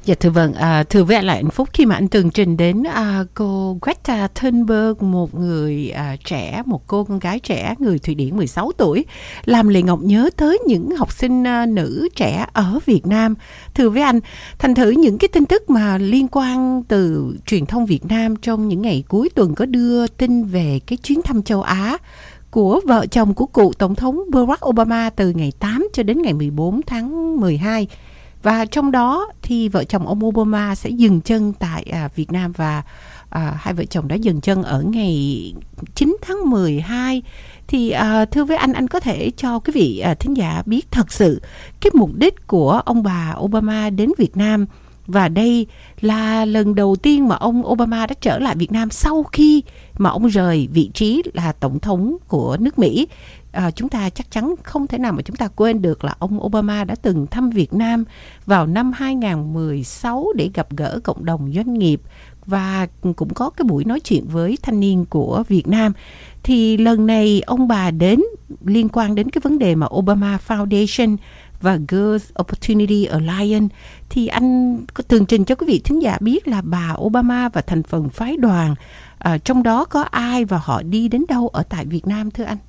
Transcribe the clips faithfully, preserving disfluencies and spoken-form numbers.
Dạ thưa vâng, à, thưa với anh là hạnh phúc khi mà anh tường trình đến à, cô Greta Thunberg, một người à, trẻ, một cô con gái trẻ người Thụy Điển mười sáu tuổi, làm Lệ Ngọc nhớ tới những học sinh à, nữ trẻ ở Việt Nam. Thưa với anh, thành thử những cái tin tức mà liên quan từ truyền thông Việt Nam trong những ngày cuối tuần có đưa tin về cái chuyến thăm châu Á của vợ chồng của cựu Tổng thống Barack Obama từ ngày tám cho đến ngày mười bốn tháng mười hai. Và trong đó thì vợ chồng ông Obama sẽ dừng chân tại à, Việt Nam, và à, hai vợ chồng đã dừng chân ở ngày chín tháng mười hai. Thì à, thưa với anh, anh có thể cho quý vị à, thính giả biết thật sự cái mục đích của ông bà Obama đến Việt Nam. Và đây là lần đầu tiên mà ông Obama đã trở lại Việt Nam sau khi mà ông rời vị trí là tổng thống của nước Mỹ. À, chúng ta chắc chắn không thể nào mà chúng ta quên được là ông Obama đã từng thăm Việt Nam vào năm hai không một sáu để gặp gỡ cộng đồng doanh nghiệp và cũng có cái buổi nói chuyện với thanh niên của Việt Nam. Thì lần này ông bà đến liên quan đến cái vấn đề mà Obama Foundation và Girls Opportunity Alliance. Thì anh có tường trình cho quý vị thính giả biết là bà Obama và thành phần phái đoàn, à, trong đó có ai và họ đi đến đâu ở tại Việt Nam thưa anh?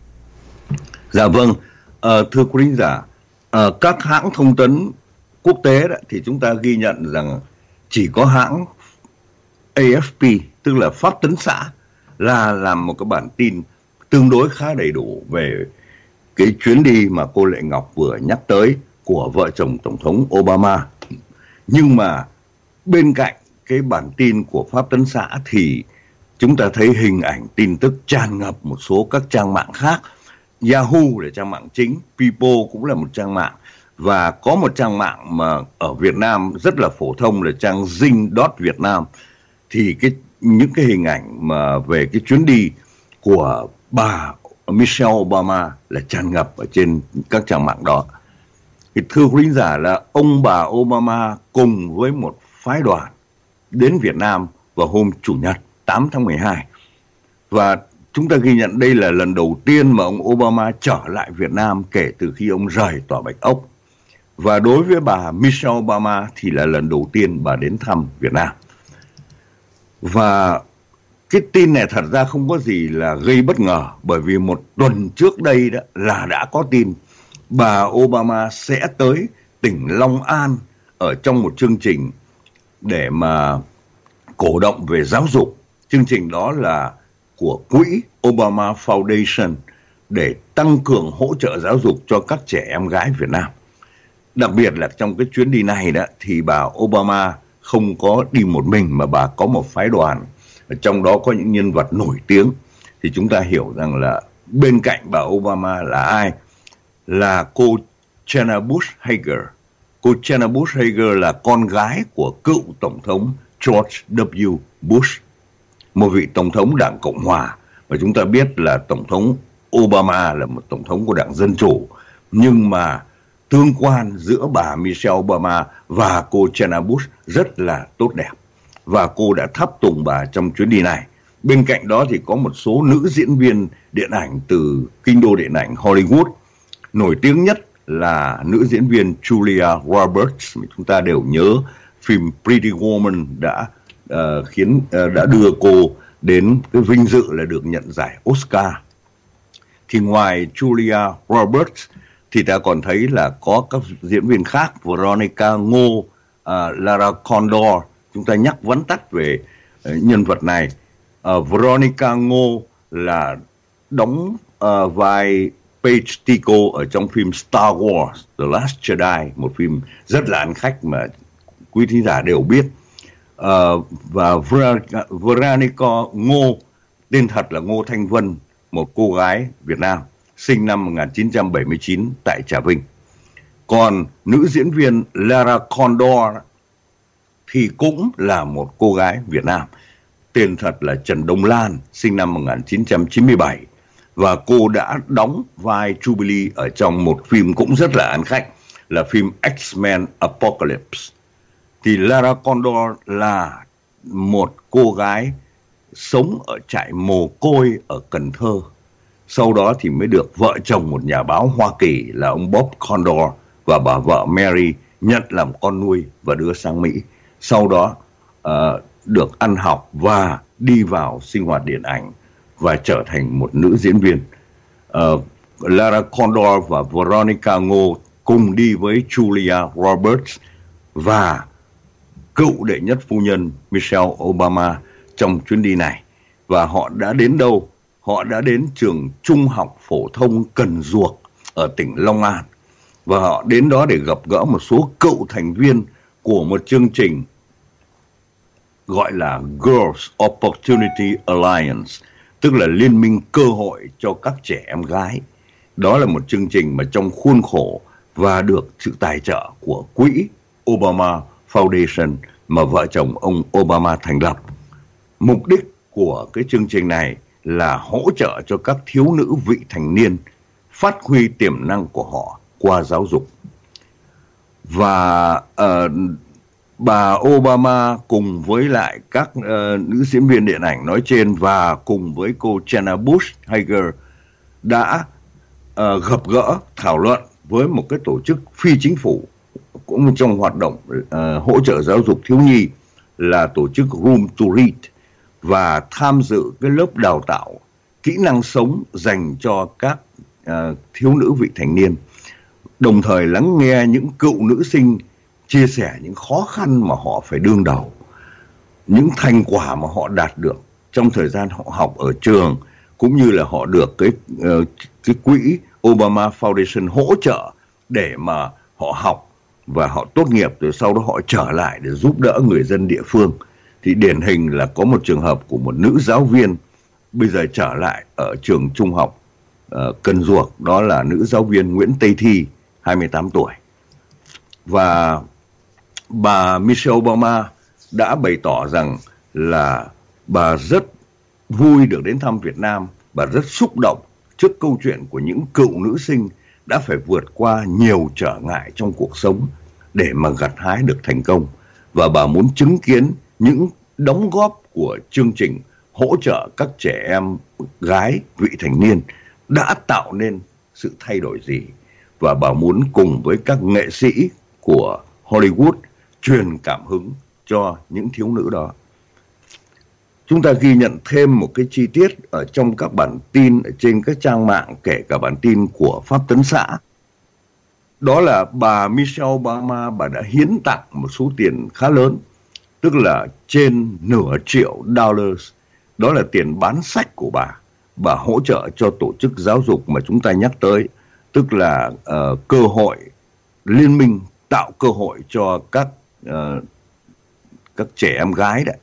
Dạ vâng, à, thưa quý khán giả, à, các hãng thông tấn quốc tế đó, thì chúng ta ghi nhận rằng chỉ có hãng A F P, tức là Phát tấn xã, là làm một cái bản tin tương đối khá đầy đủ về cái chuyến đi mà cô Lệ Ngọc vừa nhắc tới của vợ chồng Tổng thống Obama. Nhưng mà bên cạnh cái bản tin của Pháp tấn xã thì chúng ta thấy hình ảnh tin tức tràn ngập một số các trang mạng khác. Yahoo là trang mạng chính, People cũng là một trang mạng, và có một trang mạng mà ở Việt Nam rất là phổ thông là trang Zing.Việt Nam. Thì cái những cái hình ảnh mà về cái chuyến đi của bà Michelle Obama là tràn ngập ở trên các trang mạng đó. Thì thưa quý giả là ông bà Obama cùng với một phái đoàn đến Việt Nam vào hôm Chủ nhật tám tháng mười hai. Và chúng ta ghi nhận đây là lần đầu tiên mà ông Obama trở lại Việt Nam kể từ khi ông rời Tòa Bạch Ốc. Và đối với bà Michelle Obama thì là lần đầu tiên bà đến thăm Việt Nam. Và cái tin này thật ra không có gì là gây bất ngờ, bởi vì một tuần trước đây đó là đã có tin bà Obama sẽ tới tỉnh Long An ở trong một chương trình để mà cổ động về giáo dục. Chương trình đó là của quỹ Obama Foundation để tăng cường hỗ trợ giáo dục cho các trẻ em gái Việt Nam. Đặc biệt là trong cái chuyến đi này đó thì bà Obama không có đi một mình mà bà có một phái đoàn, trong đó có những nhân vật nổi tiếng. Thì chúng ta hiểu rằng là bên cạnh bà Obama là ai? Là cô Jenna Bush Hager. Cô Jenna Bush Hager là con gái của cựu Tổng thống George W. Bush, một vị Tổng thống Đảng Cộng Hòa. Và chúng ta biết là Tổng thống Obama là một Tổng thống của Đảng Dân Chủ. Nhưng mà tương quan giữa bà Michelle Obama và cô Jenna Bush rất là tốt đẹp. Và cô đã tháp tùng bà trong chuyến đi này. Bên cạnh đó thì có một số nữ diễn viên điện ảnh từ kinh đô điện ảnh Hollywood. Nổi tiếng nhất là nữ diễn viên Julia Roberts, chúng ta đều nhớ phim Pretty Woman đã uh, khiến uh, đã đưa cô đến cái vinh dự là được nhận giải Oscar. Thì ngoài Julia Roberts thì ta còn thấy là có các diễn viên khác, Veronica Ngô, uh, Lara Condor. Chúng ta nhắc vắn tắt về uh, nhân vật này. Uh, Veronica Ngô là đóng uh, vai Paige Tico ở trong phim Star Wars The Last Jedi, một phim rất là ăn khách mà quý thính giả đều biết. Uh, và Veronica, Veronica Ngô, tên thật là Ngô Thanh Vân, một cô gái Việt Nam, sinh năm một nghìn chín trăm bảy mươi chín tại Trà Vinh. Còn nữ diễn viên Lara Condor thì cũng là một cô gái Việt Nam, tên thật là Trần Đông Lan, sinh năm một nghìn chín trăm chín mươi bảy. Và cô đã đóng vai Jubilee ở trong một phim cũng rất là ăn khách, là phim X-Men Apocalypse. Thì Lara Condor là một cô gái sống ở trại mồ côi ở Cần Thơ. Sau đó thì mới được vợ chồng một nhà báo Hoa Kỳ là ông Bob Condor và bà vợ Mary nhận làm con nuôi và đưa sang Mỹ. Sau đó uh, được ăn học và đi vào sinh hoạt điện ảnh và trở thành một nữ diễn viên. Uh, Lara Condor và Veronica Ngô cùng đi với Julia Roberts và cựu đệ nhất phu nhân Michelle Obama trong chuyến đi này. Và họ đã đến đâu? Họ đã đến trường trung học phổ thông Cần Duộc ở tỉnh Long An. Và họ đến đó để gặp gỡ một số cựu thành viên của một chương trình gọi là Girls Opportunity Alliance, tức là liên minh cơ hội cho các trẻ em gái. Đó là một chương trình mà trong khuôn khổ và được sự tài trợ của quỹ Obama Foundation mà vợ chồng ông Obama thành lập. Mục đích của cái chương trình này là hỗ trợ cho các thiếu nữ vị thành niên phát huy tiềm năng của họ qua giáo dục. Và uh, bà Obama cùng với lại các uh, nữ diễn viên điện ảnh nói trên và cùng với cô Jenna Bush Hager đã uh, gặp gỡ thảo luận với một cái tổ chức phi chính phủ cũng trong hoạt động uh, hỗ trợ giáo dục thiếu nhi là tổ chức Room to Read, và tham dự cái lớp đào tạo kỹ năng sống dành cho các uh, thiếu nữ vị thành niên, đồng thời lắng nghe những cựu nữ sinh chia sẻ những khó khăn mà họ phải đương đầu, những thành quả mà họ đạt được trong thời gian họ học ở trường, cũng như là họ được cái, uh, cái quỹ Obama Foundation hỗ trợ để mà họ học và họ tốt nghiệp, rồi sau đó họ trở lại để giúp đỡ người dân địa phương. Thì điển hình là có một trường hợp của một nữ giáo viên bây giờ trở lại ở trường trung học uh, Cần Duộc, đó là nữ giáo viên Nguyễn Tây Thi, hai mươi tám tuổi. Và bà Michelle Obama đã bày tỏ rằng là bà rất vui được đến thăm Việt Nam, bà rất xúc động trước câu chuyện của những cựu nữ sinh đã phải vượt qua nhiều trở ngại trong cuộc sống để mà gặt hái được thành công. Và bà muốn chứng kiến những đóng góp của chương trình hỗ trợ các trẻ em gái vị thành niên đã tạo nên sự thay đổi gì. Và bà muốn cùng với các nghệ sĩ của Hollywood truyền cảm hứng cho những thiếu nữ đó. Chúng ta ghi nhận thêm một cái chi tiết ở trong các bản tin ở trên các trang mạng, kể cả bản tin của Pháp Tấn Xã. Đó là bà Michelle Obama, bà đã hiến tặng một số tiền khá lớn, tức là trên nửa triệu dollars. Đó là tiền bán sách của bà. Bà hỗ trợ cho tổ chức giáo dục mà chúng ta nhắc tới, tức là uh, cơ hội liên minh tạo cơ hội cho các uh, các trẻ em gái đấy.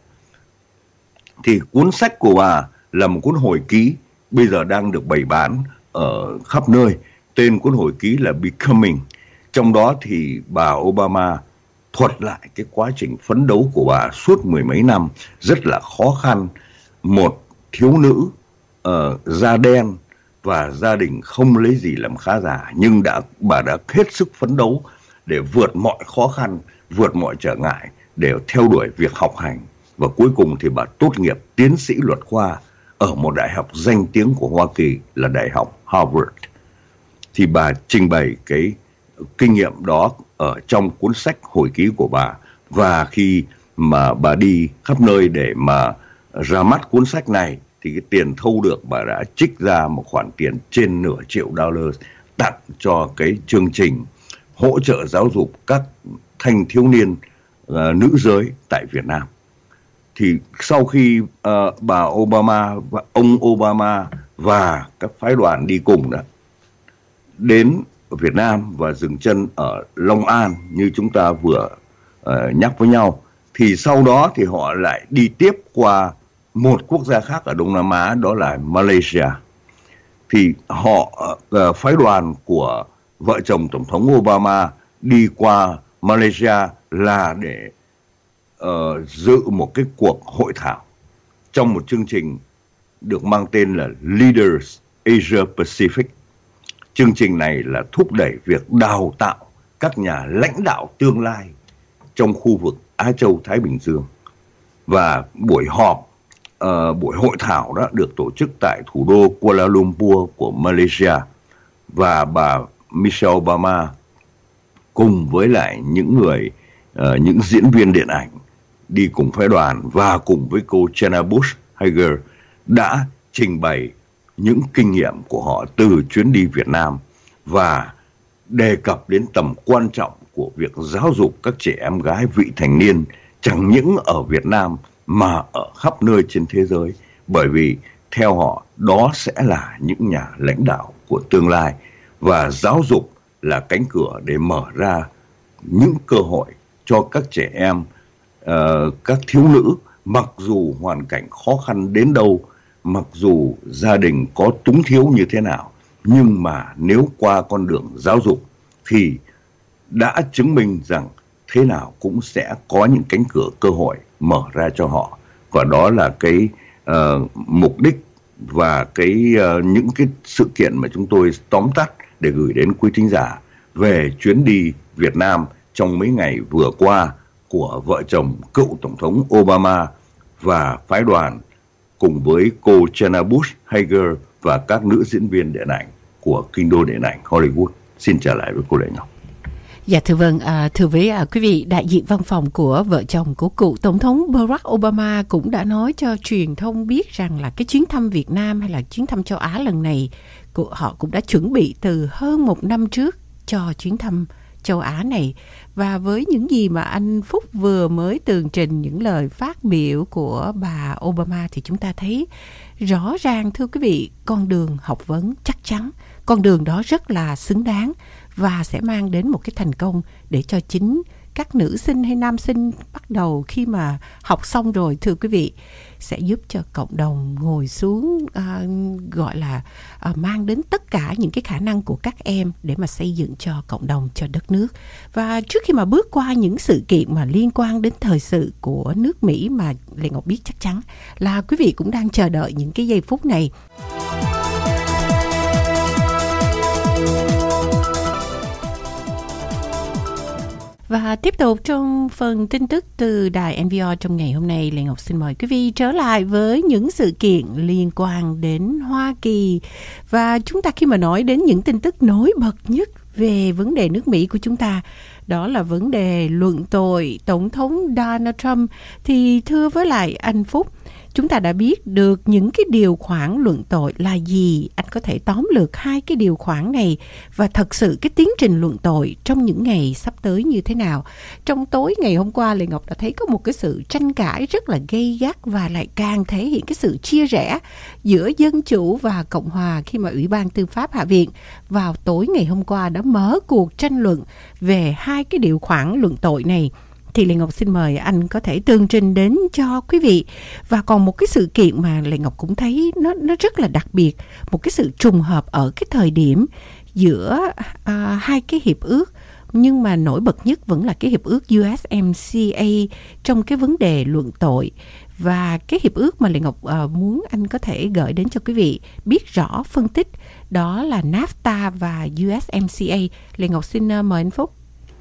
Thì cuốn sách của bà là một cuốn hồi ký bây giờ đang được bày bán ở khắp nơi. Tên cuốn hồi ký là Becoming. Trong đó thì bà Obama thuật lại cái quá trình phấn đấu của bà suốt mười mấy năm rất là khó khăn. Một thiếu nữ uh, da đen và gia đình không lấy gì làm khá giả, nhưng đã bà đã hết sức phấn đấu để vượt mọi khó khăn, vượt mọi trở ngại để theo đuổi việc học hành. Và cuối cùng thì bà tốt nghiệp tiến sĩ luật khoa ở một đại học danh tiếng của Hoa Kỳ là Đại học Harvard. Thì bà trình bày cái kinh nghiệm đó ở trong cuốn sách hồi ký của bà. Và khi mà bà đi khắp nơi để mà ra mắt cuốn sách này thì cái tiền thu được bà đã trích ra một khoản tiền trên nửa triệu dollars tặng cho cái chương trình hỗ trợ giáo dục các thanh thiếu niên uh, nữ giới tại Việt Nam. Thì sau khi uh, bà Obama và ông Obama và các phái đoàn đi cùng đó đến Việt Nam và dừng chân ở Long An như chúng ta vừa uh, nhắc với nhau, thì sau đó thì họ lại đi tiếp qua một quốc gia khác ở Đông Nam Á, đó là Malaysia. Thì họ uh, phái đoàn của vợ chồng Tổng thống Obama đi qua Malaysia là để uh, dự một cái cuộc hội thảo trong một chương trình được mang tên là Leaders Asia Pacific. Chương trình này là thúc đẩy việc đào tạo các nhà lãnh đạo tương lai trong khu vực Á Châu Thái Bình Dương. Và buổi họp, uh, buổi hội thảo đó được tổ chức tại thủ đô Kuala Lumpur của Malaysia. Và bà Michelle Obama cùng với lại những người uh, những diễn viên điện ảnh đi cùng phái đoàn và cùng với cô Jenna Bush Hager đã trình bày những kinh nghiệm của họ từ chuyến đi Việt Nam và đề cập đến tầm quan trọng của việc giáo dục các trẻ em gái vị thành niên chẳng những ở Việt Nam mà ở khắp nơi trên thế giới, bởi vì theo họ đó sẽ là những nhà lãnh đạo của tương lai và giáo dục là cánh cửa để mở ra những cơ hội cho các trẻ em, uh, các thiếu nữ, mặc dù hoàn cảnh khó khăn đến đâu, mặc dù gia đình có túng thiếu như thế nào, nhưng mà nếu qua con đường giáo dục thì đã chứng minh rằng thế nào cũng sẽ có những cánh cửa cơ hội mở ra cho họ. Và đó là cái uh, mục đích và cái uh, những cái sự kiện mà chúng tôi tóm tắt để gửi đến quý thính giả về chuyến đi Việt Nam trong mấy ngày vừa qua của vợ chồng cựu Tổng thống Obama và phái đoàn cùng với cô Jenna Bush Hager và các nữ diễn viên điện ảnh của kinh đô điện ảnh Hollywood. Xin trở lại với cô Lệ Ngọc. Dạ thưa vâng, à, thưa với à, quý vị, đại diện văn phòng của vợ chồng của cựu Tổng thống Barack Obama cũng đã nói cho truyền thông biết rằng là cái chuyến thăm Việt Nam hay là chuyến thăm châu Á lần này của họ cũng đã chuẩn bị từ hơn một năm trước cho chuyến thăm châu Á này. Và với những gì mà anh Phúc vừa mới tường trình những lời phát biểu của bà Obama thì chúng ta thấy rõ ràng, thưa quý vị, con đường học vấn chắc chắn, con đường đó rất là xứng đáng và sẽ mang đến một cái thành công để cho chính các nữ sinh hay nam sinh bắt đầu khi mà học xong rồi, thưa quý vị, sẽ giúp cho cộng đồng ngồi xuống à, gọi là à, mang đến tất cả những cái khả năng của các em để mà xây dựng cho cộng đồng, cho đất nước. Và trước khi mà bước qua những sự kiện mà liên quan đến thời sự của nước Mỹ mà Lệ Ngọc biết chắc chắn là quý vị cũng đang chờ đợi những cái giây phút này. Và tiếp tục trong phần tin tức từ đài en vê rờ trong ngày hôm nay, Lệ Ngọc xin mời quý vị trở lại với những sự kiện liên quan đến Hoa Kỳ. Và chúng ta khi mà nói đến những tin tức nổi bật nhất về vấn đề nước Mỹ của chúng ta, đó là vấn đề luận tội Tổng thống Donald Trump, thì thưa với lại anh Phúc, chúng ta đã biết được những cái điều khoản luận tội là gì. Anh có thể tóm lược hai cái điều khoản này và thật sự cái tiến trình luận tội trong những ngày sắp tới như thế nào. Trong tối ngày hôm qua, Lệ Ngọc đã thấy có một cái sự tranh cãi rất là gay gắt và lại càng thể hiện cái sự chia rẽ giữa Dân Chủ và Cộng Hòa khi mà Ủy ban Tư pháp Hạ viện vào tối ngày hôm qua đã mở cuộc tranh luận về hai cái điều khoản luận tội này. Thì Lệ Ngọc xin mời anh có thể tường trình đến cho quý vị. Và còn một cái sự kiện mà Lệ Ngọc cũng thấy nó nó rất là đặc biệt, một cái sự trùng hợp ở cái thời điểm giữa à, hai cái hiệp ước, nhưng mà nổi bật nhất vẫn là cái hiệp ước u ét em xê a trong cái vấn đề luận tội. Và cái hiệp ước mà Lệ Ngọc à, muốn anh có thể gửi đến cho quý vị biết rõ phân tích, đó là NAFTA và u ét em xê a. Lệ Ngọc xin uh, mời anh Phúc.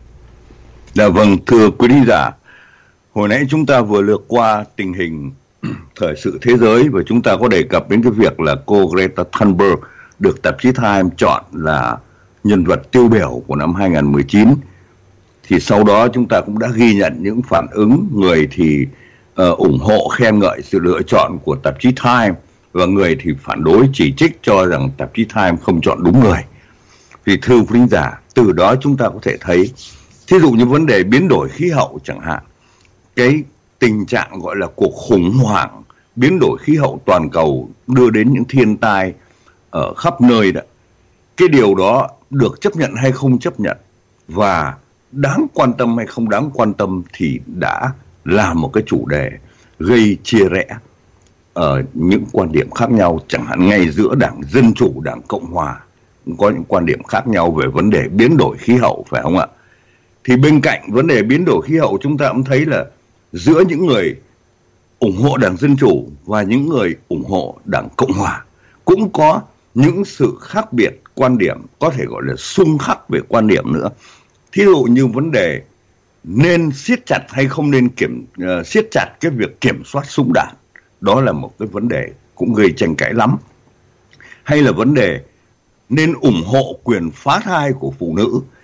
Dạ vâng, thưa quý thính giả, hồi nãy chúng ta vừa lược qua tình hình thời sự thế giới và chúng ta có đề cập đến cái việc là cô Greta Thunberg được tạp chí Time chọn là nhân vật tiêu biểu của năm hai không một chín. Thì sau đó chúng ta cũng đã ghi nhận những phản ứng, người thì uh, ủng hộ khen ngợi sự lựa chọn của tạp chí Time và người thì phản đối chỉ trích cho rằng tạp chí Time không chọn đúng người. Thì thưa quý thính giả, từ đó chúng ta có thể thấy, thí dụ như vấn đề biến đổi khí hậu chẳng hạn, cái tình trạng gọi là cuộc khủng hoảng biến đổi khí hậu toàn cầu đưa đến những thiên tai ở khắp nơi đó. Cái điều đó được chấp nhận hay không chấp nhận và đáng quan tâm hay không đáng quan tâm thì đã là một cái chủ đề gây chia rẽ ở những quan điểm khác nhau, chẳng hạn ngay giữa Đảng Dân Chủ, Đảng Cộng Hòa cũng có những quan điểm khác nhau về vấn đề biến đổi khí hậu, phải không ạ? Thì bên cạnh vấn đề biến đổi khí hậu, chúng ta cũng thấy là giữa những người ủng hộ Đảng Dân Chủ và những người ủng hộ Đảng Cộng Hòa cũng có những sự khác biệt quan điểm, có thể gọi là xung khắc về quan điểm nữa. Thí dụ như vấn đề nên siết chặt hay không nên kiểm uh, siết chặt cái việc kiểm soát súng đạn, đó là một cái vấn đề cũng gây tranh cãi lắm. Hay là vấn đề nên ủng hộ quyền phá thai của phụ nữ,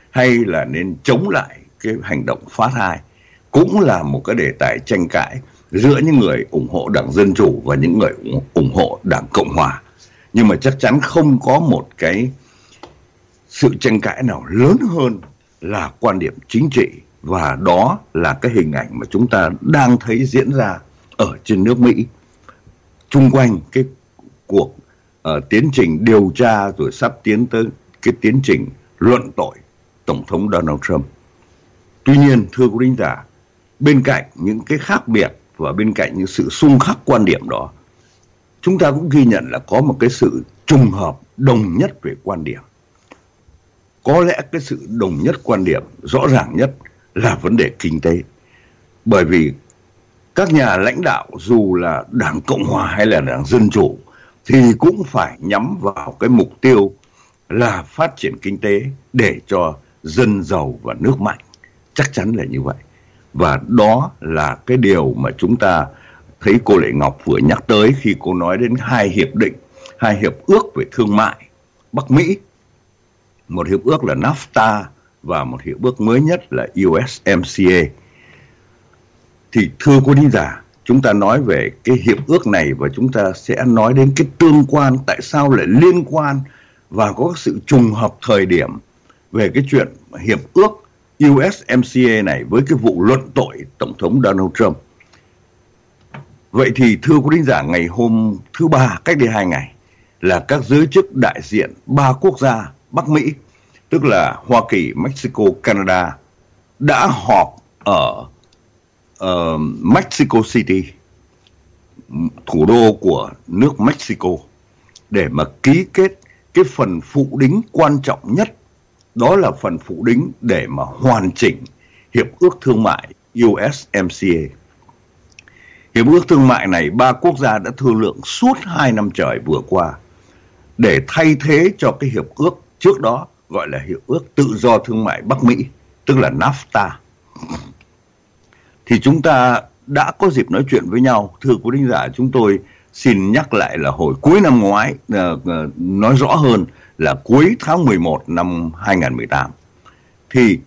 hay là nên chống lại cái hành động phá thai, cũng là một cái đề tài tranh cãi giữa những người ủng hộ Đảng Dân Chủ và những người ủng hộ Đảng Cộng Hòa. Nhưng mà chắc chắn không có một cái sự tranh cãi nào lớn hơn là quan điểm chính trị, và đó là cái hình ảnh mà chúng ta đang thấy diễn ra ở trên nước Mỹ chung quanh cái cuộc uh, tiến trình điều tra, rồi sắp tiến tới cái tiến trình luận tội Tổng thống Donald Trump. Tuy nhiên, thưa quý thính giả, bên cạnh những cái khác biệt và bên cạnh những sự xung khắc quan điểm đó, chúng ta cũng ghi nhận là có một cái sự trùng hợp đồng nhất về quan điểm. Có lẽ cái sự đồng nhất quan điểm rõ ràng nhất là vấn đề kinh tế. Bởi vì các nhà lãnh đạo dù là Đảng Cộng Hòa hay là Đảng Dân Chủ thì cũng phải nhắm vào cái mục tiêu là phát triển kinh tế để cho dân giàu và nước mạnh. Chắc chắn là như vậy. Và đó là cái điều mà chúng ta thấy cô Lệ Ngọc vừa nhắc tới khi cô nói đến hai hiệp định, hai hiệp ước về thương mại Bắc Mỹ. Một hiệp ước là NAFTA và một hiệp ước mới nhất là u ét em xê a. Thì thưa quý thính giả, chúng ta nói về cái hiệp ước này và chúng ta sẽ nói đến cái tương quan, tại sao lại liên quan và có sự trùng hợp thời điểm về cái chuyện hiệp ước u ét em xê a này với cái vụ luận tội Tổng thống Donald Trump. Vậy thì thưa quý thính giả, ngày hôm thứ Ba cách đây hai ngày là các giới chức đại diện ba quốc gia Bắc Mỹ, tức là Hoa Kỳ, Mexico, Canada, đã họp ở uh, Mexico City, thủ đô của nước Mexico, để mà ký kết cái phần phụ đính quan trọng nhất. Đó là phần phụ đính để mà hoàn chỉnh hiệp ước thương mại u ét em xê a. Hiệp ước thương mại này ba quốc gia đã thương lượng suốt hai năm trời vừa qua để thay thế cho cái hiệp ước trước đó gọi là hiệp ước tự do thương mại Bắc Mỹ, tức là NAFTA. Thì chúng ta đã có dịp nói chuyện với nhau. Thưa quý thính giả, chúng tôi xin nhắc lại là hồi cuối năm ngoái, nói rõ hơn là cuối tháng mười một năm hai nghìn không trăm mười tám, thì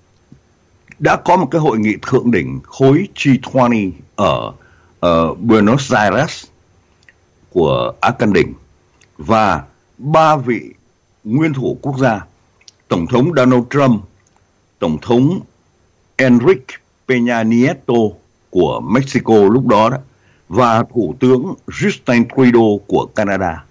đã có một cái hội nghị thượng đỉnh khối G hai mươi ở uh, Buenos Aires của Argentina, và ba vị nguyên thủ quốc gia, Tổng thống Donald Trump, Tổng thống Enrique Peña Nieto của Mexico lúc đó, đó và Thủ tướng Justin Trudeau của Canada.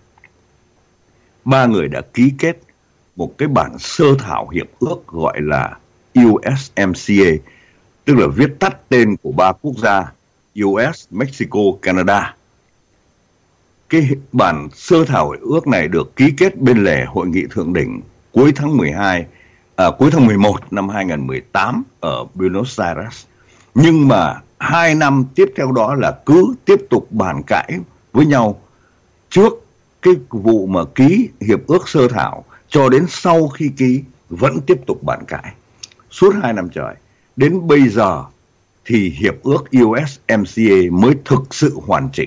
Ba người đã ký kết một cái bản sơ thảo hiệp ước gọi là u ét em xê a, tức là viết tắt tên của ba quốc gia u ét, Mexico, Canada. Cái bản sơ thảo hiệp ước này được ký kết bên lề hội nghị thượng đỉnh cuối tháng mười hai, à, cuối tháng mười một năm hai nghìn không trăm mười tám ở Buenos Aires. Nhưng mà hai năm tiếp theo đó là cứ tiếp tục bàn cãi với nhau trước cái vụ mà ký hiệp ước sơ thảo cho đến sau khi ký vẫn tiếp tục bàn cãi suốt hai năm trời. Đến bây giờ thì hiệp ước u ét em xê a mới thực sự hoàn chỉnh.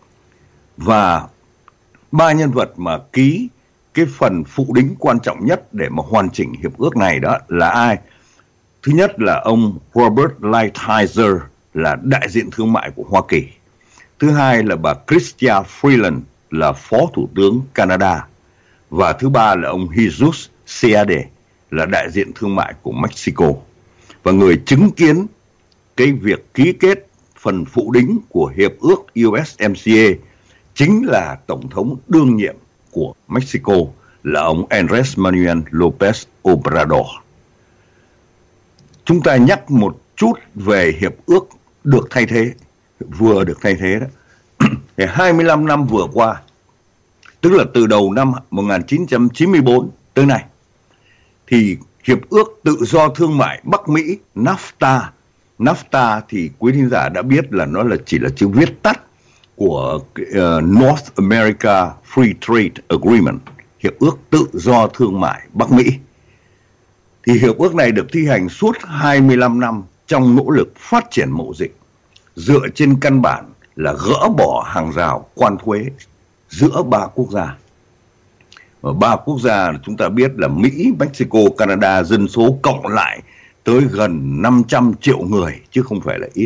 Và ba nhân vật mà ký cái phần phụ đính quan trọng nhất để mà hoàn chỉnh hiệp ước này đó là ai? Thứ nhất là ông Robert Lighthizer, là đại diện thương mại của Hoa Kỳ. Thứ hai là bà Chrystia Freeland, là phó thủ tướng Canada. Và thứ ba là ông Jesus Seade, là đại diện thương mại của Mexico. Và người chứng kiến cái việc ký kết phần phụ đính của hiệp ước u ét em xê a chính là Tổng thống đương nhiệm của Mexico, là ông Andrés Manuel López Obrador. Chúng ta nhắc một chút về hiệp ước được thay thế, vừa được thay thế đó. Thì hai mươi lăm năm vừa qua, tức là từ đầu năm một nghìn chín trăm chín mươi tư tới nay, thì hiệp ước tự do thương mại Bắc Mỹ NAFTA, NAFTA thì quý thính giả đã biết là nó là chỉ là chữ viết tắt của uh, North America Free Trade Agreement, hiệp ước tự do thương mại Bắc Mỹ. Thì hiệp ước này được thi hành suốt hai mươi lăm năm trong nỗ lực phát triển mậu dịch, dựa trên căn bản là gỡ bỏ hàng rào quan thuế giữa ba quốc gia. Và ba quốc gia chúng ta biết là Mỹ, Mexico, Canada, dân số cộng lại tới gần năm trăm triệu người chứ không phải là ít.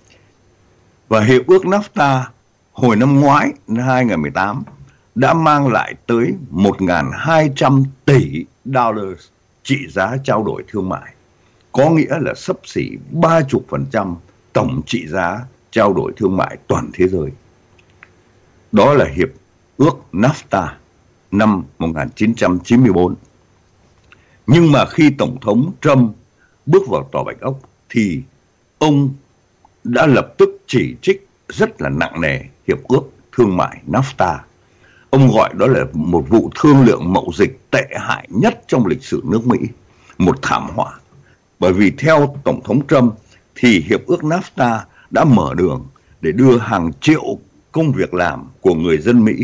Và hiệp ước NAFTA hồi năm ngoái, năm hai không một tám, đã mang lại tới một nghìn hai trăm tỷ đô trị giá trao đổi thương mại, có nghĩa là xấp xỉ ba mươi phần trăm tổng trị giá trao đổi thương mại toàn thế giới. Đó là hiệp ước NAFTA năm một nghìn chín trăm chín mươi tư. Nhưng mà khi Tổng thống Trump bước vào Tòa Bạch Ốc thì ông đã lập tức chỉ trích rất là nặng nề hiệp ước thương mại NAFTA. Ông gọi đó là một vụ thương lượng mậu dịch tệ hại nhất trong lịch sử nước Mỹ, một thảm họa. Bởi vì theo Tổng thống Trump thì hiệp ước NAFTA đã mở đường để đưa hàng triệu công việc làm của người dân Mỹ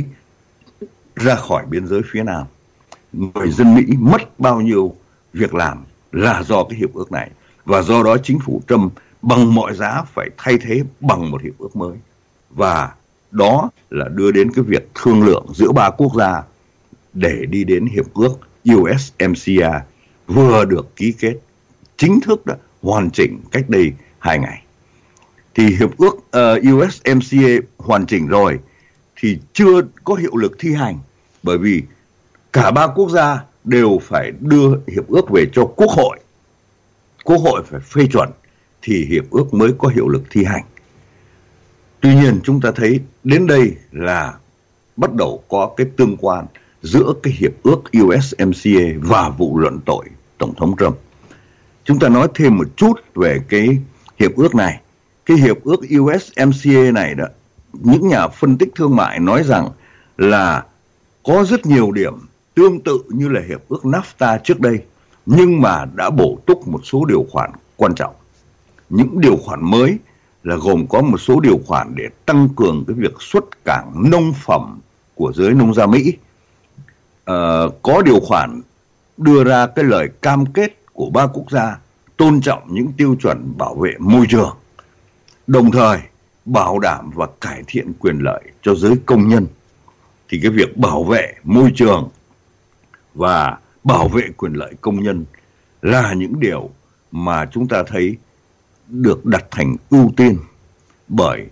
ra khỏi biên giới phía Nam. Người dân Mỹ mất bao nhiêu việc làm là do cái hiệp ước này. Và do đó chính phủ Trump bằng mọi giá phải thay thế bằng một hiệp ước mới. Và đó là đưa đến cái việc thương lượng giữa ba quốc gia để đi đến hiệp ước u ét em xê a vừa được ký kết chính thức đã hoàn chỉnh cách đây hai ngày. Thì hiệp ước uh, u ét em xê a hoàn chỉnh rồi thì chưa có hiệu lực thi hành, bởi vì cả ba quốc gia đều phải đưa hiệp ước về cho Quốc hội. Quốc hội phải phê chuẩn thì hiệp ước mới có hiệu lực thi hành. Tuy nhiên chúng ta thấy đến đây là bắt đầu có cái tương quan giữa cái hiệp ước u ét em xê a và vụ luận tội Tổng thống Trump. Chúng ta nói thêm một chút về cái hiệp ước này. Cái hiệp ước u ét em xê a này đó, những nhà phân tích thương mại nói rằng là có rất nhiều điểm tương tự như là hiệp ước NAFTA trước đây, nhưng mà đã bổ túc một số điều khoản quan trọng. Những điều khoản mới là gồm có một số điều khoản để tăng cường cái việc xuất cảng nông phẩm của giới nông gia Mỹ. À, có điều khoản đưa ra cái lời cam kết của ba quốc gia tôn trọng những tiêu chuẩn bảo vệ môi trường, đồng thời bảo đảm và cải thiện quyền lợi cho giới công nhân. Thì cái việc bảo vệ môi trường và bảo vệ quyền lợi công nhân là những điều mà chúng ta thấy được đặt thành ưu tiên bởi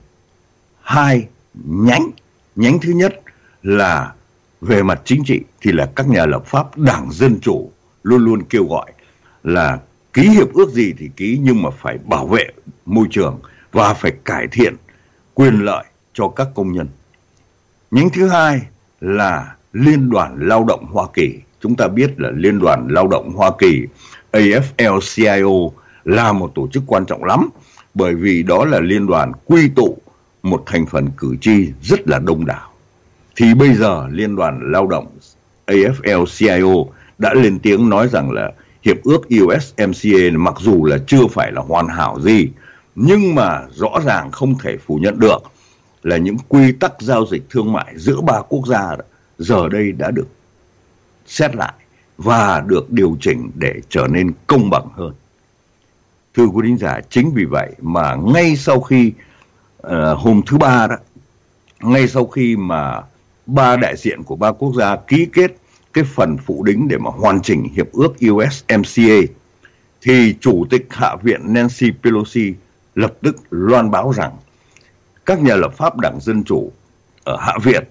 hai nhánh. Nhánh thứ nhất là về mặt chính trị thì là các nhà lập pháp Đảng Dân Chủ luôn luôn kêu gọi là ký hiệp ước gì thì ký, nhưng mà phải bảo vệ môi trường và phải cải thiện quyền lợi cho các công nhân. Nhánh thứ hai là Liên đoàn Lao động Hoa Kỳ. Chúng ta biết là Liên đoàn Lao động Hoa Kỳ A F L C I O là một tổ chức quan trọng lắm, bởi vì đó là liên đoàn quy tụ một thành phần cử tri rất là đông đảo. Thì bây giờ Liên đoàn Lao động A F L C I O đã lên tiếng nói rằng là hiệp ước u ét em xê a mặc dù là chưa phải là hoàn hảo gì, nhưng mà rõ ràng không thể phủ nhận được là những quy tắc giao dịch thương mại giữa ba quốc gia giờ đây đã được xét lại và được điều chỉnh để trở nên công bằng hơn. Thưa quý thính giả, chính vì vậy mà ngay sau khi uh, hôm thứ ba đó, ngay sau khi mà ba đại diện của ba quốc gia ký kết cái phần phụ đính để mà hoàn chỉnh hiệp ước u ét em xê a, thì Chủ tịch Hạ viện Nancy Pelosi lập tức loan báo rằng các nhà lập pháp Đảng Dân Chủ ở Hạ viện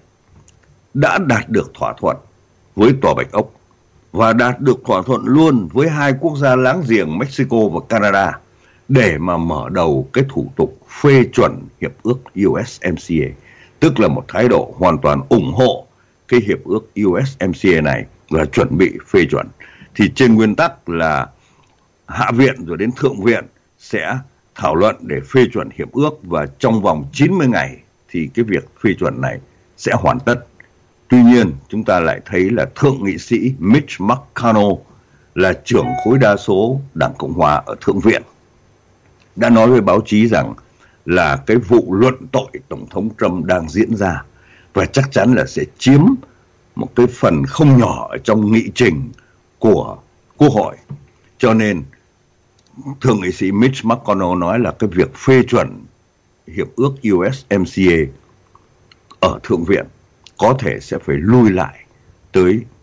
đã đạt được thỏa thuận với Tòa Bạch Ốc và đạt được thỏa thuận luôn với hai quốc gia láng giềng Mexico và Canada để mà mở đầu cái thủ tục phê chuẩn hiệp ước u ét em xê a, tức là một thái độ hoàn toàn ủng hộ cái hiệp ước u ét em xê a này và chuẩn bị phê chuẩn. Thì trên nguyên tắc là Hạ viện rồi đến Thượng viện sẽ thảo luận để phê chuẩn hiệp ước, và trong vòng chín mươi ngày thì cái việc phê chuẩn này sẽ hoàn tất. Tuy nhiên, chúng ta lại thấy là Thượng nghị sĩ Mitch McConnell là trưởng khối đa số Đảng Cộng Hòa ở Thượng viện đã nói với báo chí rằng là cái vụ luận tội Tổng thống Trump đang diễn ra và chắc chắn là sẽ chiếm một cái phần không nhỏ ở trong nghị trình của Quốc hội. Cho nên Thượng nghị sĩ Mitch McConnell nói là cái việc phê chuẩn hiệp ước u ét em xê a ở Thượng viện có thể sẽ phải lui lại tới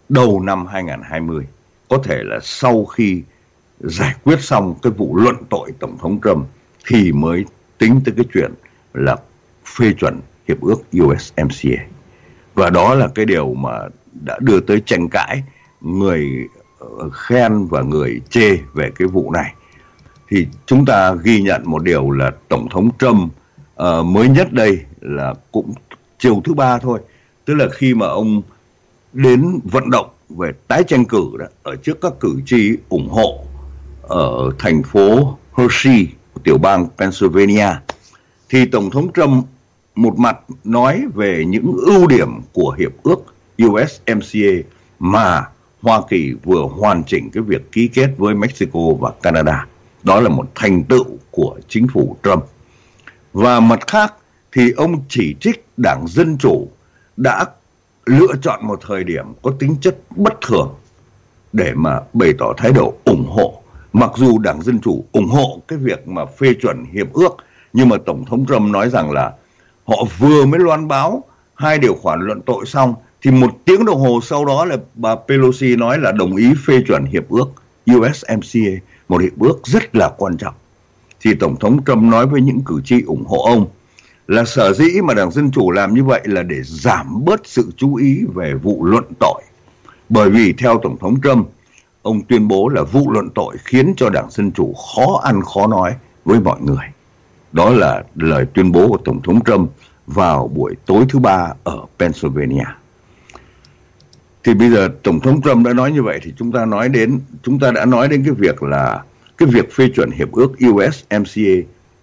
đầu năm hai nghìn không trăm hai mươi, có thể là sau khi giải quyết xong cái vụ luận tội Tổng thống Trump thì mới tính tới cái chuyện là phê chuẩn hiệp ước U S M C A. Và đó là cái điều mà đã đưa tới tranh cãi, người khen và người chê về cái vụ này. Thì chúng ta ghi nhận một điều là Tổng thống Trump uh, mới nhất đây là cũng chiều thứ ba thôi, tức là khi mà ông đến vận động về tái tranh cử đó, ở trước các cử tri ủng hộ ở thành phố Hershey, tiểu bang Pennsylvania, thì Tổng thống Trump một mặt nói về những ưu điểm của hiệp ước U S M C A mà Hoa Kỳ vừa hoàn chỉnh cái việc ký kết với Mexico và Canada. Đó là một thành tựu của chính phủ Trump. Và mặt khác thì ông chỉ trích Đảng Dân Chủ đã lựa chọn một thời điểm có tính chất bất thường để mà bày tỏ thái độ ủng hộ. Mặc dù Đảng Dân Chủ ủng hộ cái việc mà phê chuẩn hiệp ước, nhưng mà Tổng thống Trump nói rằng là họ vừa mới loan báo hai điều khoản luận tội xong, thì một tiếng đồng hồ sau đó là bà Pelosi nói là đồng ý phê chuẩn hiệp ước U S M C A, một hiệp ước rất là quan trọng. Thì Tổng thống Trump nói với những cử tri ủng hộ ông là sở dĩ mà Đảng Dân Chủ làm như vậy là để giảm bớt sự chú ý về vụ luận tội. Bởi vì theo Tổng thống Trump, ông tuyên bố là vụ luận tội khiến cho Đảng Dân Chủ khó ăn khó nói với mọi người. Đó là lời tuyên bố của Tổng thống Trump vào buổi tối thứ ba ở Pennsylvania. Thì bây giờ Tổng thống Trump đã nói như vậy thì chúng ta nói đến chúng ta đã nói đến cái việc là cái việc phê chuẩn hiệp ước U S M C A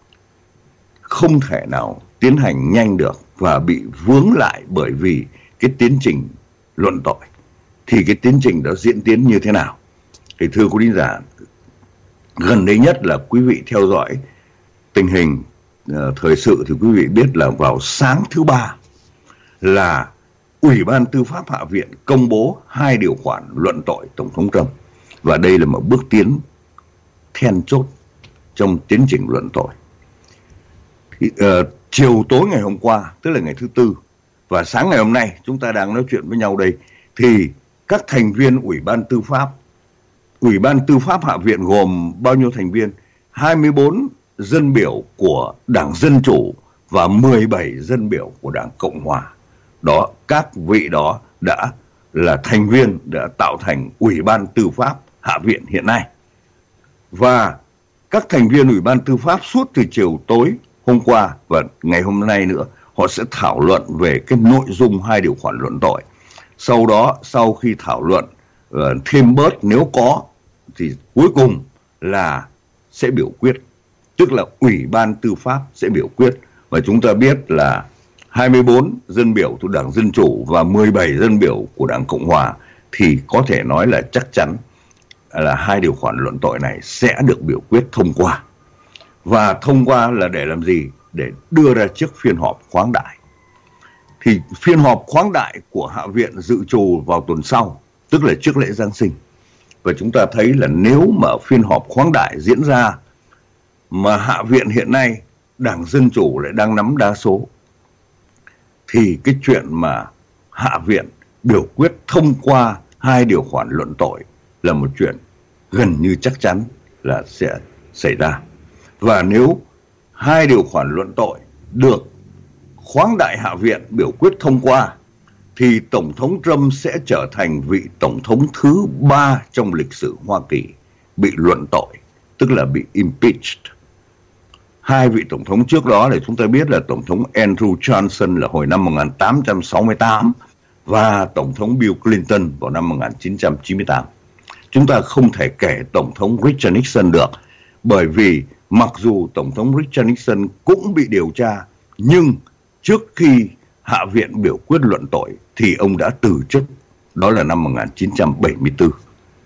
không thể nào tiến hành nhanh được và bị vướng lại bởi vì cái tiến trình luận tội. Thì cái tiến trình đó diễn tiến như thế nào? Thì thưa quý thính giả, gần đây nhất là quý vị theo dõi tình hình uh, thời sự thì quý vị biết là vào sáng thứ ba là Ủy ban Tư pháp Hạ viện công bố hai điều khoản luận tội Tổng thống Trump. Và đây là một bước tiến then chốt trong tiến trình luận tội. Thì, uh, chiều tối ngày hôm qua, tức là ngày thứ Tư, và sáng ngày hôm nay chúng ta đang nói chuyện với nhau đây, thì các thành viên Ủy ban Tư pháp, Ủy ban Tư pháp Hạ viện gồm bao nhiêu thành viên? hai mươi bốn dân biểu của Đảng Dân Chủ và mười bảy dân biểu của Đảng Cộng Hòa. Đó, các vị đó đã là thành viên, đã tạo thành Ủy ban Tư pháp Hạ viện hiện nay. Và các thành viên Ủy ban Tư pháp suốt từ chiều tối hôm qua và ngày hôm nay nữa, họ sẽ thảo luận về cái nội dung hai điều khoản luận tội. Sau đó, sau khi thảo luận uh, thêm bớt nếu có, thì cuối cùng là sẽ biểu quyết. Tức là Ủy ban Tư pháp sẽ biểu quyết. Và chúng ta biết là hai mươi bốn dân biểu thuộc Đảng Dân Chủ và mười bảy dân biểu của Đảng Cộng Hòa thì có thể nói là chắc chắn là hai điều khoản luận tội này sẽ được biểu quyết thông qua. Và thông qua là để làm gì? Để đưa ra trước phiên họp khoáng đại. Thì phiên họp khoáng đại của Hạ viện dự trù vào tuần sau, tức là trước lễ Giáng sinh. Và chúng ta thấy là nếu mà phiên họp khoáng đại diễn ra mà Hạ viện hiện nay Đảng Dân Chủ lại đang nắm đa số, thì cái chuyện mà Hạ viện biểu quyết thông qua hai điều khoản luận tội là một chuyện gần như chắc chắn là sẽ xảy ra. Và nếu hai điều khoản luận tội được khoáng đại Hạ viện biểu quyết thông qua, thì Tổng thống Trump sẽ trở thành vị Tổng thống thứ ba trong lịch sử Hoa Kỳ bị luận tội, tức là bị impeached. Hai vị Tổng thống trước đó thì chúng ta biết là Tổng thống Andrew Johnson là hồi năm một nghìn tám trăm sáu mươi tám và Tổng thống Bill Clinton vào năm một nghìn chín trăm chín mươi tám. Chúng ta không thể kể Tổng thống Richard Nixon được, bởi vì mặc dù Tổng thống Richard Nixon cũng bị điều tra, nhưng trước khi Hạ viện biểu quyết luận tội thì ông đã từ chức. Đó là năm một nghìn chín trăm bảy mươi tư.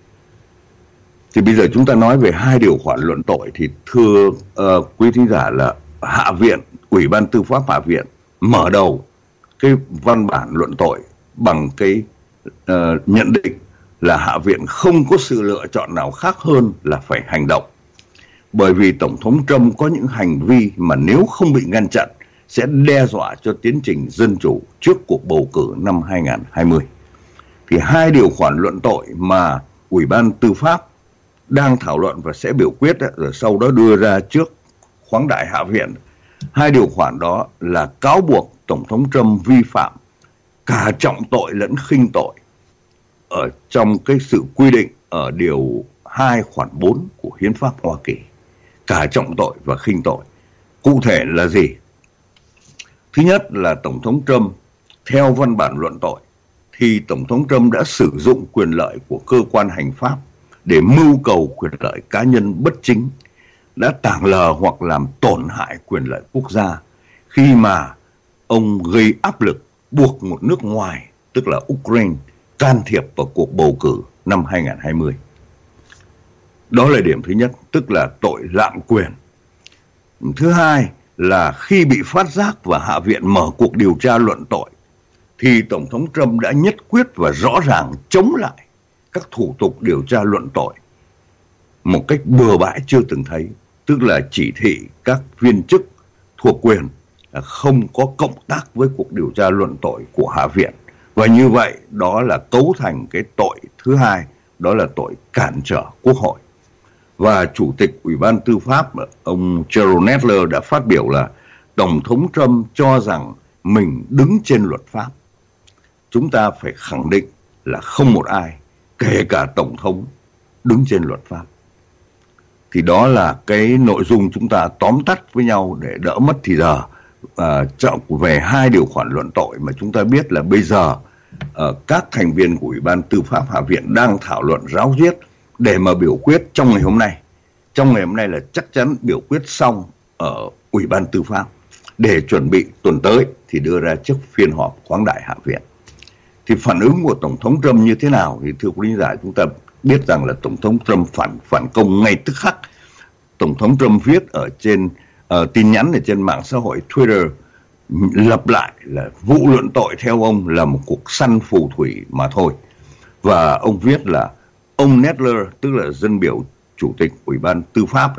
Thì bây giờ chúng ta nói về hai điều khoản luận tội thì thưa uh, quý thính giả là Hạ viện, Ủy ban Tư pháp Hạ viện mở đầu cái văn bản luận tội bằng cái uh, nhận định là Hạ viện không có sự lựa chọn nào khác hơn là phải hành động. Bởi vì Tổng thống Trump có những hành vi mà nếu không bị ngăn chặn sẽ đe dọa cho tiến trình dân chủ trước cuộc bầu cử năm hai nghìn không trăm hai mươi. thì hai điều khoản luận tội mà Ủy ban Tư pháp đang thảo luận và sẽ biểu quyết ấy, rồi sau đó đưa ra trước khoáng đại hạ viện, hai điều khoản đó là cáo buộc Tổng thống Trump vi phạm cả trọng tội lẫn khinh tội ở trong cái sự quy định ở điều hai khoản bốn của Hiến pháp Hoa Kỳ. Cả trọng tội và khinh tội. Cụ thể là gì? Thứ nhất là Tổng thống Trump theo văn bản luận tội thì Tổng thống Trump đã sử dụng quyền lợi của cơ quan hành pháp để mưu cầu quyền lợi cá nhân bất chính, đã tàng lờ hoặc làm tổn hại quyền lợi quốc gia khi mà ông gây áp lực buộc một nước ngoài, tức là Ukraine, can thiệp vào cuộc bầu cử năm hai không hai không. Đó là điểm thứ nhất, tức là tội lạm quyền. Thứ hai là khi bị phát giác và Hạ viện mở cuộc điều tra luận tội thì Tổng thống Trump đã nhất quyết và rõ ràng chống lại các thủ tục điều tra luận tội một cách bừa bãi chưa từng thấy, tức là chỉ thị các viên chức thuộc quyền là không có cộng tác với cuộc điều tra luận tội của Hạ viện. Và như vậy đó là cấu thành cái tội thứ hai, đó là tội cản trở Quốc hội. Và Chủ tịch Ủy ban Tư pháp ông Jerrold Nadler đã phát biểu là Tổng thống Trump cho rằng mình đứng trên luật pháp. Chúng ta phải khẳng định là không một ai, kể cả Tổng thống, đứng trên luật pháp. Thì đó là cái nội dung chúng ta tóm tắt với nhau để đỡ mất thì giờ. À, trọng về hai điều khoản luận tội mà chúng ta biết là bây giờ à, các thành viên của Ủy ban Tư pháp Hạ viện đang thảo luận ráo riết để mà biểu quyết trong ngày hôm nay. Trong ngày hôm nay là chắc chắn biểu quyết xong ở Ủy ban Tư pháp để chuẩn bị tuần tới thì đưa ra trước phiên họp khoáng đại Hạ viện. Thì phản ứng của Tổng thống Trump như thế nào? Thì thưa quý giả, chúng ta biết rằng là Tổng thống Trump phản phản công ngay tức khắc. Tổng thống Trump viết ở trên uh, tin nhắn ở trên mạng xã hội Twitter lặp lại là vụ luận tội theo ông là một cuộc săn phù thủy mà thôi. Và ông viết là ông Nadler, tức là dân biểu Chủ tịch Ủy ban Tư pháp,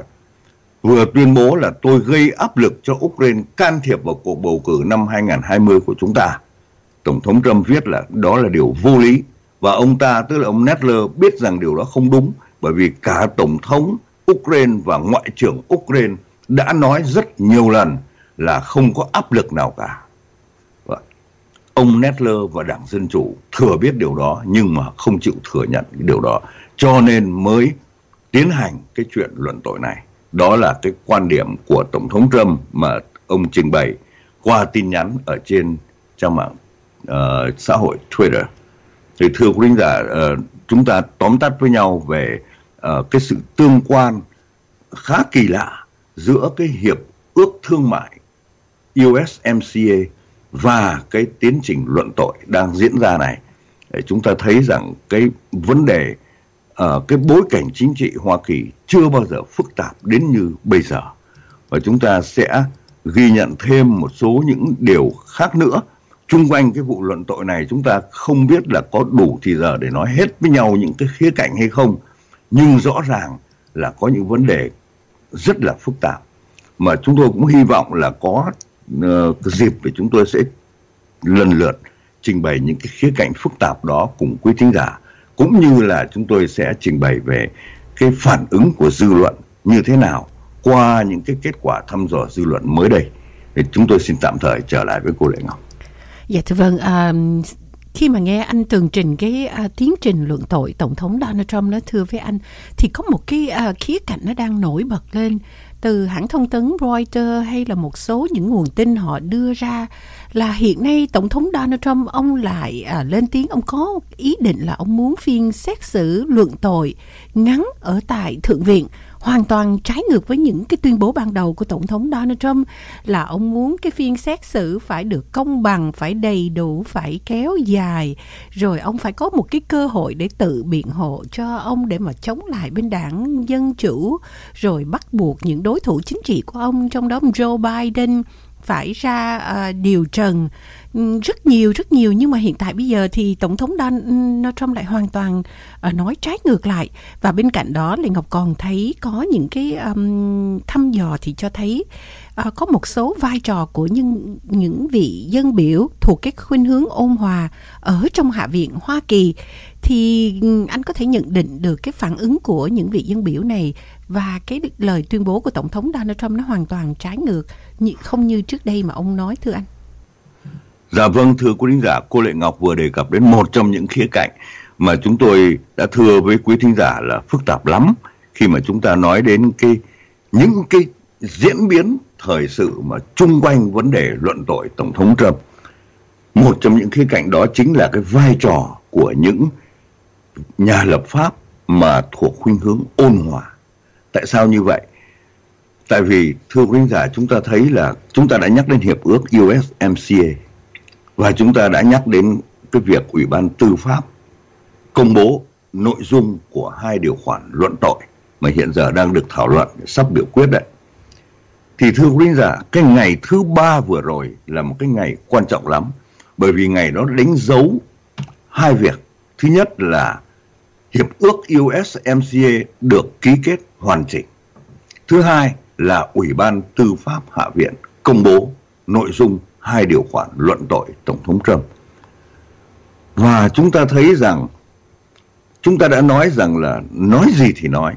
vừa tuyên bố là tôi gây áp lực cho Ukraine can thiệp vào cuộc bầu cử năm hai không hai không của chúng ta. Tổng thống Trump viết là đó là điều vô lý. Và ông ta, tức là ông Nadler, biết rằng điều đó không đúng, bởi vì cả Tổng thống Ukraine và Ngoại trưởng Ukraine đã nói rất nhiều lần là không có áp lực nào cả. Và ông Nadler và Đảng Dân Chủ thừa biết điều đó nhưng mà không chịu thừa nhận cái điều đó, cho nên mới tiến hành cái chuyện luận tội này. Đó là cái quan điểm của Tổng thống Trump mà ông trình bày qua tin nhắn ở trên trang mạng uh, xã hội Twitter. Thì thưa quý giả, uh, chúng ta tóm tắt với nhau về uh, cái sự tương quan khá kỳ lạ giữa cái hiệp ước thương mại u ét em xê a và cái tiến trình luận tội đang diễn ra này. Để chúng ta thấy rằng cái vấn đề uh, cái bối cảnh chính trị Hoa Kỳ chưa bao giờ phức tạp đến như bây giờ. Và chúng ta sẽ ghi nhận thêm một số những điều khác nữa chung quanh cái vụ luận tội này. Chúng ta không biết là có đủ thì giờ để nói hết với nhau những cái khía cạnh hay không, nhưng rõ ràng là có những vấn đề rất là phức tạp mà chúng tôi cũng hy vọng là có uh, dịp để chúng tôi sẽ lần lượt trình bày những cái khía cạnh phức tạp đó cùng quý thính giả, cũng như là chúng tôi sẽ trình bày về cái phản ứng của dư luận như thế nào qua những cái kết quả thăm dò dư luận mới đây. Thì chúng tôi xin tạm thời trở lại với cô Lệ Ngọc. Dạ thưa vâng, à, khi mà nghe anh tường trình cái à, tiến trình luận tội Tổng thống Donald Trump đó, thưa với anh, thì có một cái à, khía cạnh nó đang nổi bật lên từ hãng thông tấn Reuters hay là một số những nguồn tin họ đưa ra là hiện nay Tổng thống Donald Trump ông lại à, lên tiếng, ông có ý định là ông muốn phiên xét xử luận tội ngắn ở tại Thượng viện, hoàn toàn trái ngược với những cái tuyên bố ban đầu của Tổng thống Donald Trump là ông muốn cái phiên xét xử phải được công bằng, phải đầy đủ, phải kéo dài, rồi ông phải có một cái cơ hội để tự biện hộ cho ông để mà chống lại bên đảng Dân Chủ, rồi bắt buộc những đối thủ chính trị của ông, trong đó Joe Biden phải ra uh, điều trần rất nhiều rất nhiều, nhưng mà hiện tại bây giờ thì Tổng thống Donald Trump lại hoàn toàn uh, nói trái ngược lại. Và bên cạnh đó Lệ Ngọc còn thấy có những cái um, thăm dò thì cho thấy uh, có một số vai trò của những những vị dân biểu thuộc cái khuynh hướng ôn hòa ở trong Hạ viện Hoa Kỳ. Thì anh có thể nhận định được cái phản ứng của những vị dân biểu này và cái lời tuyên bố của Tổng thống Donald Trump nó hoàn toàn trái ngược, không như trước đây mà ông nói, thưa anh. Dạ vâng, thưa quý thính giả, cô Lệ Ngọc vừa đề cập đến một trong những khía cạnh mà chúng tôi đã thưa với quý thính giả là phức tạp lắm khi mà chúng ta nói đến cái những cái diễn biến thời sự mà chung quanh vấn đề luận tội Tổng thống Trump. Một trong những khía cạnh đó chính là cái vai trò của những nhà lập pháp mà thuộc khuynh hướng ôn hòa. Tại sao như vậy? Tại vì thưa quý thính giả, chúng ta thấy là chúng ta đã nhắc đến hiệp ước U S M C A và chúng ta đã nhắc đến cái việc Ủy ban Tư pháp công bố nội dung của hai điều khoản luận tội mà hiện giờ đang được thảo luận, sắp biểu quyết đấy. Thì thưa quý thính giả, cái ngày thứ ba vừa rồi là một cái ngày quan trọng lắm, bởi vì ngày đó đánh dấu hai việc. Thứ nhất là hiệp ước U S M C A được ký kết hoàn chỉnh. Thứ hai là Ủy ban Tư pháp Hạ viện công bố nội dung hai điều khoản luận tội Tổng thống Trump. Và chúng ta thấy rằng, chúng ta đã nói rằng là nói gì thì nói,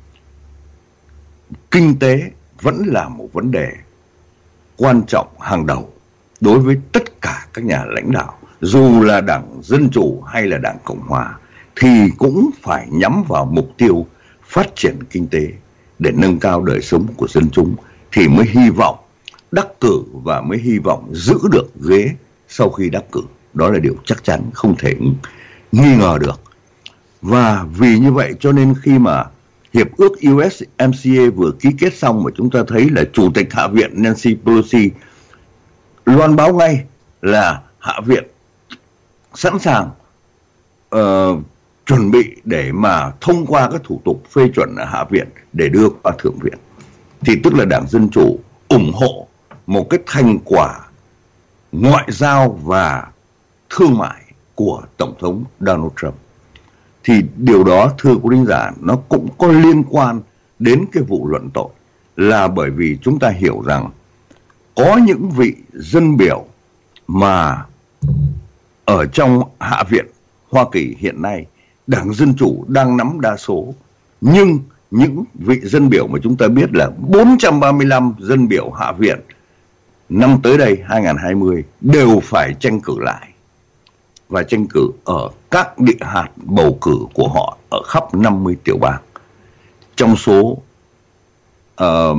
kinh tế vẫn là một vấn đề quan trọng hàng đầu đối với tất cả các nhà lãnh đạo, dù là Đảng Dân Chủ hay là Đảng Cộng Hòa, thì cũng phải nhắm vào mục tiêu phát triển kinh tế để nâng cao đời sống của dân chúng, thì mới hy vọng đắc cử và mới hy vọng giữ được ghế sau khi đắc cử. Đó là điều chắc chắn, không thể nghi ngờ được. Và vì như vậy cho nên khi mà hiệp ước U S M C A vừa ký kết xong mà chúng ta thấy là Chủ tịch Hạ viện Nancy Pelosi loan báo ngay là Hạ viện sẵn sàng uh, chuẩn bị để mà thông qua các thủ tục phê chuẩn ở Hạ viện để đưa qua Thượng viện. Thì tức là Đảng Dân Chủ ủng hộ một cái thành quả ngoại giao và thương mại của Tổng thống Donald Trump. Thì điều đó thưa quý thính giả, nó cũng có liên quan đến cái vụ luận tội, là bởi vì chúng ta hiểu rằng có những vị dân biểu mà ở trong Hạ viện Hoa Kỳ hiện nay Đảng Dân Chủ đang nắm đa số, nhưng những vị dân biểu mà chúng ta biết là bốn trăm ba mươi lăm dân biểu Hạ viện năm tới đây hai nghìn không trăm hai mươi đều phải tranh cử lại, và tranh cử ở các địa hạt bầu cử của họ ở khắp năm mươi tiểu bang. Trong số uh,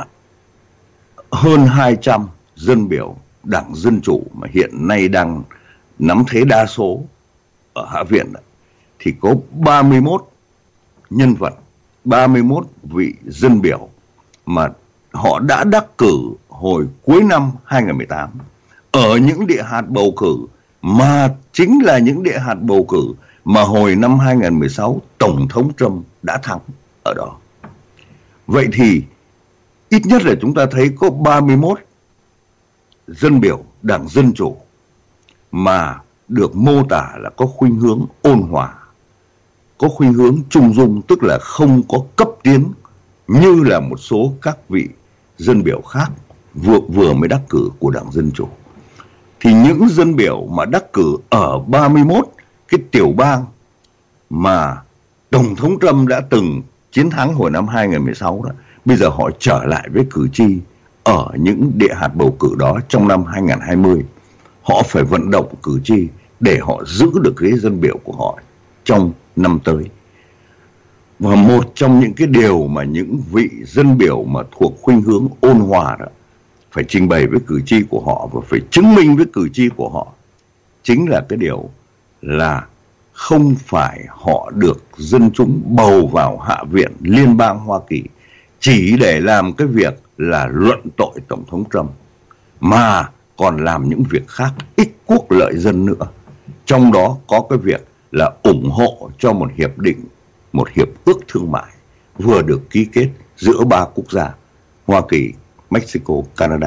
hơn hai trăm dân biểu Đảng Dân Chủ mà hiện nay đang nắm thế đa số ở Hạ viện, thì có ba mươi mốt nhân vật, ba mươi mốt vị dân biểu mà họ đã đắc cử hồi cuối năm hai nghìn không trăm mười tám ở những địa hạt bầu cử mà chính là những địa hạt bầu cử mà hồi năm hai nghìn không trăm mười sáu Tổng thống Trump đã thắng ở đó. Vậy thì ít nhất là chúng ta thấy có ba mươi mốt dân biểu Đảng Dân Chủ mà được mô tả là có khuynh hướng ôn hòa, có khuynh hướng trung dung, tức là không có cấp tiến như là một số các vị dân biểu khác vừa vừa mới đắc cử của Đảng Dân Chủ. Thì những dân biểu mà đắc cử ở ba mươi mốt cái tiểu bang mà Tổng thống Trump đã từng chiến thắng hồi năm hai nghìn không trăm mười sáu đó, bây giờ họ trở lại với cử tri ở những địa hạt bầu cử đó trong năm hai nghìn không trăm hai mươi. Họ phải vận động cử tri để họ giữ được ghế dân biểu của họ trong năm tới. Và một trong những cái điều mà những vị dân biểu mà thuộc khuynh hướng ôn hòa đó phải trình bày với cử tri của họ và phải chứng minh với cử tri của họ chính là cái điều là không phải họ được dân chúng bầu vào Hạ viện Liên bang Hoa Kỳ chỉ để làm cái việc là luận tội Tổng thống Trump, mà còn làm những việc khác ích quốc lợi dân nữa. Trong đó có cái việc là ủng hộ cho một hiệp định, một hiệp ước thương mại vừa được ký kết giữa ba quốc gia Hoa Kỳ, Mexico, Canada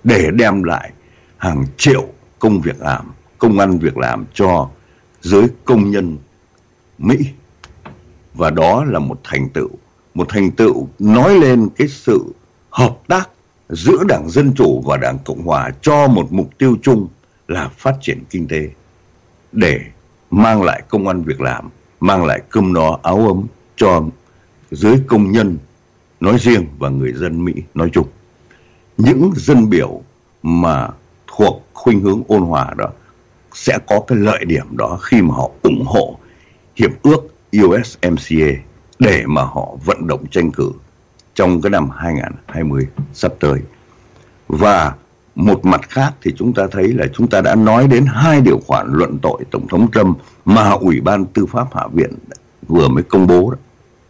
để đem lại hàng triệu công việc làm, công ăn việc làm cho giới công nhân Mỹ. Và đó là một thành tựu, một thành tựu nói lên cái sự hợp tác giữa Đảng Dân Chủ và Đảng Cộng Hòa cho một mục tiêu chung là phát triển kinh tế, để mang lại công ăn việc làm, mang lại cơm no áo ấm cho giới công nhân nói riêng và người dân Mỹ nói chung. Những dân biểu mà thuộc khuynh hướng ôn hòa đó sẽ có cái lợi điểm đó khi mà họ ủng hộ hiệp ước u ét em xê a để mà họ vận động tranh cử trong cái năm hai nghìn không trăm hai mươi sắp tới. Và một mặt khác thì chúng ta thấy là chúng ta đã nói đến hai điều khoản luận tội Tổng thống Trump mà Ủy ban Tư pháp Hạ viện vừa mới công bố đó.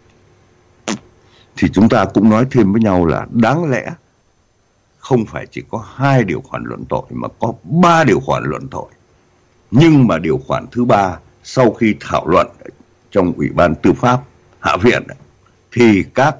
Thì chúng ta cũng nói thêm với nhau là đáng lẽ không phải chỉ có hai điều khoản luận tội mà có ba điều khoản luận tội. Nhưng mà điều khoản thứ ba sau khi thảo luận trong Ủy ban Tư pháp Hạ viện thì các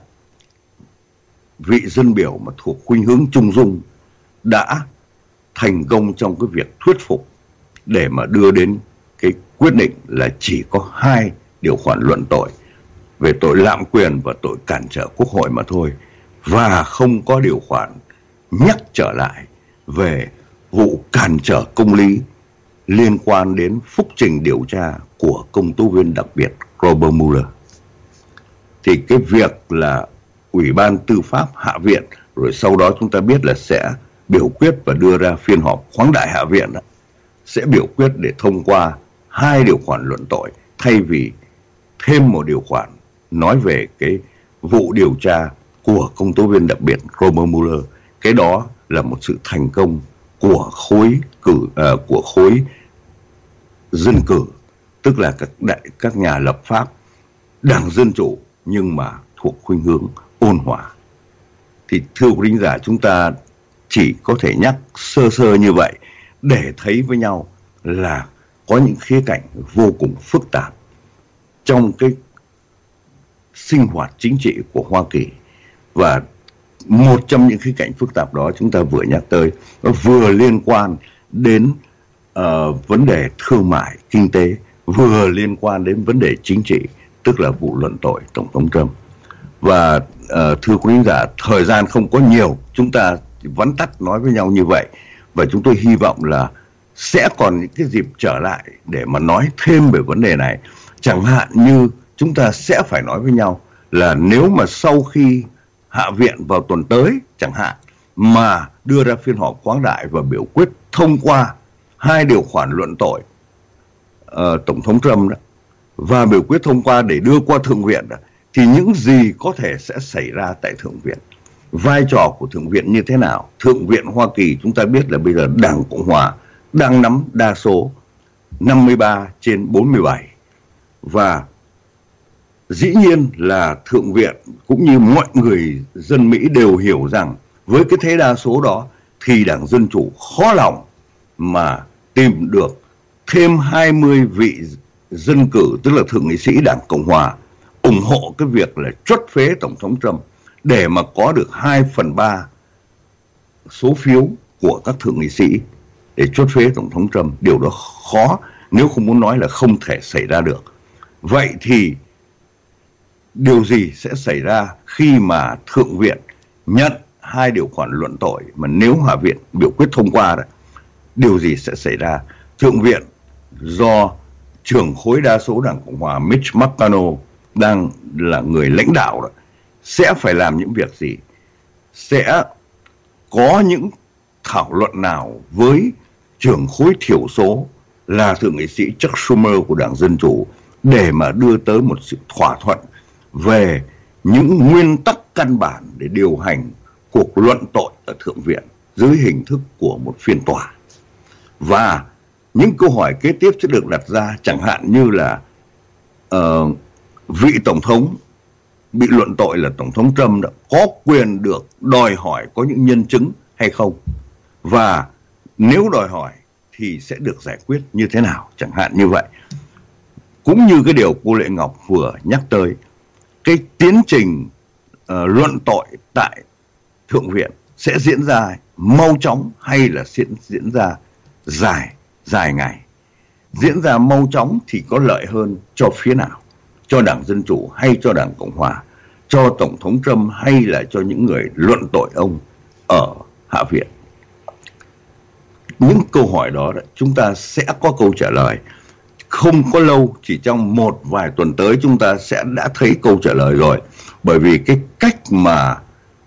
vị dân biểu mà thuộc khuynh hướng trung dung đã thành công trong cái việc thuyết phục để mà đưa đến cái quyết định là chỉ có hai điều khoản luận tội về tội lạm quyền và tội cản trở Quốc hội mà thôi, và không có điều khoản nhắc trở lại về vụ cản trở công lý liên quan đến phúc trình điều tra của công tố viên đặc biệt Robert Mueller. Thì cái việc là Ủy ban Tư pháp Hạ viện rồi sau đó chúng ta biết là sẽ biểu quyết và đưa ra phiên họp khoáng đại Hạ viện đó, sẽ biểu quyết để thông qua hai điều khoản luận tội thay vì thêm một điều khoản nói về cái vụ điều tra của công tố viên đặc biệt Robert Mueller. Cái đó là một sự thành công của khối cử uh, của khối dân cử, tức là các đại các nhà lập pháp Đảng Dân Chủ nhưng mà thuộc khuynh hướng ôn hòa. Thì thưa quý thính giả, chúng ta chỉ có thể nhắc sơ sơ như vậy để thấy với nhau là có những khía cạnh vô cùng phức tạp trong cái sinh hoạt chính trị của Hoa Kỳ. Và một trong những khía cạnh phức tạp đó chúng ta vừa nhắc tới, nó vừa liên quan đến uh, vấn đề thương mại, kinh tế, vừa liên quan đến vấn đề chính trị, tức là vụ luận tội Tổng thống Trump. Và uh, thưa quý giả, thời gian không có nhiều, chúng ta vắn tắt nói với nhau như vậy. Và chúng tôi hy vọng là sẽ còn những cái dịp trở lại để mà nói thêm về vấn đề này. Chẳng hạn như chúng ta sẽ phải nói với nhau là nếu mà sau khi Hạ viện vào tuần tới chẳng hạn mà đưa ra phiên họp khoáng đại và biểu quyết thông qua hai điều khoản luận tội uh, Tổng thống Trump đó, và biểu quyết thông qua để đưa qua Thượng viện đó, thì những gì có thể sẽ xảy ra tại Thượng viện, vai trò của Thượng viện như thế nào. Thượng viện Hoa Kỳ chúng ta biết là bây giờ Đảng Cộng Hòa đang nắm đa số năm mươi ba trên bốn mươi bảy, và dĩ nhiên là Thượng viện cũng như mọi người dân Mỹ đều hiểu rằng với cái thế đa số đó thì Đảng Dân Chủ khó lòng mà tìm được thêm hai mươi vị dân cử, tức là thượng nghị sĩ Đảng Cộng Hòa ủng hộ cái việc là truất phế Tổng thống Trump để mà có được hai phần ba số phiếu của các thượng nghị sĩ để truất phế Tổng thống Trump. Điều đó khó, nếu không muốn nói là không thể xảy ra được. Vậy thì điều gì sẽ xảy ra khi mà Thượng viện nhận hai điều khoản luận tội mà nếu Hạ viện biểu quyết thông qua đó? Điều gì sẽ xảy ra? Thượng viện do trưởng khối đa số Đảng Cộng Hòa Mitch McConnell đang là người lãnh đạo đó, sẽ phải làm những việc gì? Sẽ có những thảo luận nào với trưởng khối thiểu số là thượng nghị sĩ Chuck Schumer của Đảng Dân Chủ để mà đưa tới một sự thỏa thuận về những nguyên tắc căn bản để điều hành cuộc luận tội ở Thượng viện dưới hình thức của một phiên tòa? Và những câu hỏi kế tiếp sẽ được đặt ra, chẳng hạn như là uh, vị Tổng thống bị luận tội là Tổng thống Trump đã có quyền được đòi hỏi có những nhân chứng hay không? Và nếu đòi hỏi thì sẽ được giải quyết như thế nào, chẳng hạn như vậy. Cũng như cái điều cô Lệ Ngọc vừa nhắc tới, cái tiến trình uh, luận tội tại Thượng viện sẽ diễn ra mau chóng hay là diễn, diễn ra dài, dài ngày. Diễn ra mau chóng thì có lợi hơn cho phía nào? Cho Đảng Dân Chủ hay cho Đảng Cộng Hòa? Cho Tổng thống Trump hay là cho những người luận tội ông ở Hạ viện? Những câu hỏi đó chúng ta sẽ có câu trả lời. Không có lâu, chỉ trong một vài tuần tới chúng ta sẽ đã thấy câu trả lời rồi. Bởi vì cái cách mà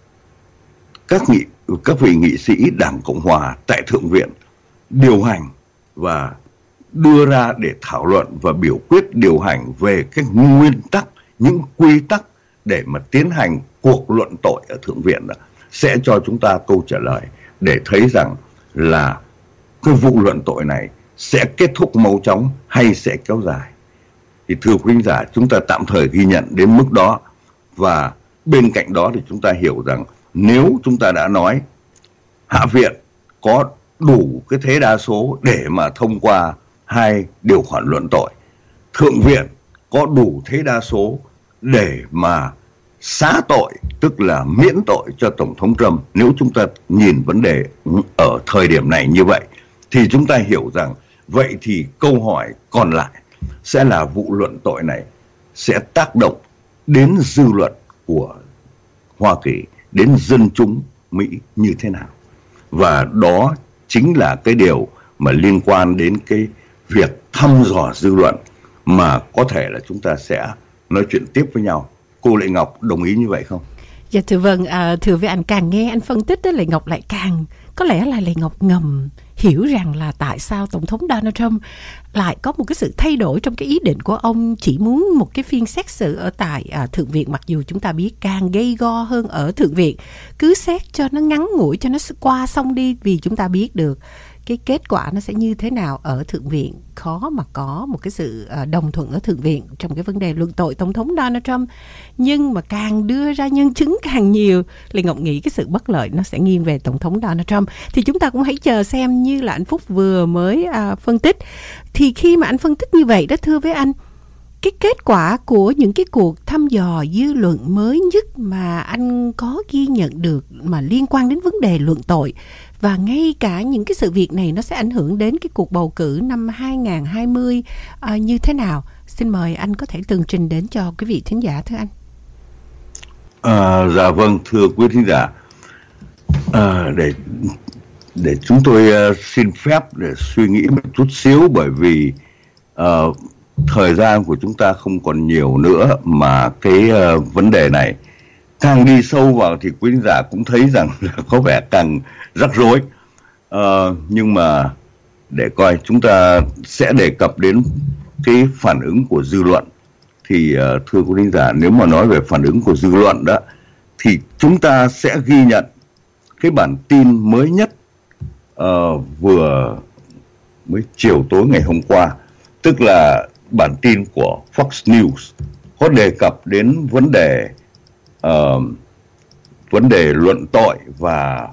các nghị các vị nghị sĩ Đảng Cộng Hòa tại Thượng viện điều hành và đưa ra để thảo luận và biểu quyết điều hành về các nguyên tắc, những quy tắc để mà tiến hành cuộc luận tội ở Thượng viện đó, sẽ cho chúng ta câu trả lời để thấy rằng là cái vụ luận tội này sẽ kết thúc mau chóng hay sẽ kéo dài. Thì thưa quý khán giả, chúng ta tạm thời ghi nhận đến mức đó, và bên cạnh đó thì chúng ta hiểu rằng nếu chúng ta đã nói Hạ viện có đủ cái thế đa số để mà thông qua hai điều khoản luận tội, Thượng viện có đủ thế đa số để mà xá tội, tức là miễn tội cho Tổng thống Trump. Nếu chúng ta nhìn vấn đề ở thời điểm này như vậy thì chúng ta hiểu rằng vậy thì câu hỏi còn lại sẽ là vụ luận tội này sẽ tác động đến dư luận của Hoa Kỳ, đến dân chúng Mỹ như thế nào. Và đó chính là cái điều mà liên quan đến cái việc thăm dò dư luận mà có thể là chúng ta sẽ nói chuyện tiếp với nhau. Cô Lệ Ngọc đồng ý như vậy không? Dạ thưa vâng, à, thưa với anh, càng nghe anh phân tích đó, Lệ Ngọc lại càng có lẽ là Lệ Ngọc ngầm hiểu rằng là tại sao Tổng thống Donald Trump lại có một cái sự thay đổi trong cái ý định của ông, chỉ muốn một cái phiên xét xử ở tại à, Thượng viện, mặc dù chúng ta biết càng gây go hơn ở Thượng viện, cứ xét cho nó ngắn ngủi, cho nó qua xong đi, vì chúng ta biết được cái kết quả nó sẽ như thế nào ở Thượng viện. Khó mà có một cái sự đồng thuận ở Thượng viện trong cái vấn đề luận tội Tổng thống Donald Trump. Nhưng mà càng đưa ra nhân chứng càng nhiều, Lê Ngọc nghĩ cái sự bất lợi nó sẽ nghiêng về Tổng thống Donald Trump. Thì chúng ta cũng hãy chờ xem, như là anh Phúc vừa mới à, phân tích. Thì khi mà anh phân tích như vậy đó, thưa với anh, cái kết quả của những cái cuộc thăm dò dư luận mới nhất mà anh có ghi nhận được mà liên quan đến vấn đề luận tội, và ngay cả những cái sự việc này nó sẽ ảnh hưởng đến cái cuộc bầu cử năm hai không hai không à, như thế nào? Xin mời anh có thể tường trình đến cho quý vị thính giả, thưa anh. À, dạ vâng, thưa quý thính giả, à, để để chúng tôi uh, xin phép để suy nghĩ một chút xíu, bởi vì uh, thời gian của chúng ta không còn nhiều nữa, mà cái uh, vấn đề này càng đi sâu vào thì quý khán giả cũng thấy rằng là có vẻ càng rắc rối. Uh, nhưng mà để coi, chúng ta sẽ đề cập đến cái phản ứng của dư luận. Thì uh, thưa quý khán giả, nếu mà nói về phản ứng của dư luận đó, thì chúng ta sẽ ghi nhận cái bản tin mới nhất uh, vừa mới chiều tối ngày hôm qua, tức là bản tin của Fox News có đề cập đến vấn đề uh, vấn đề luận tội và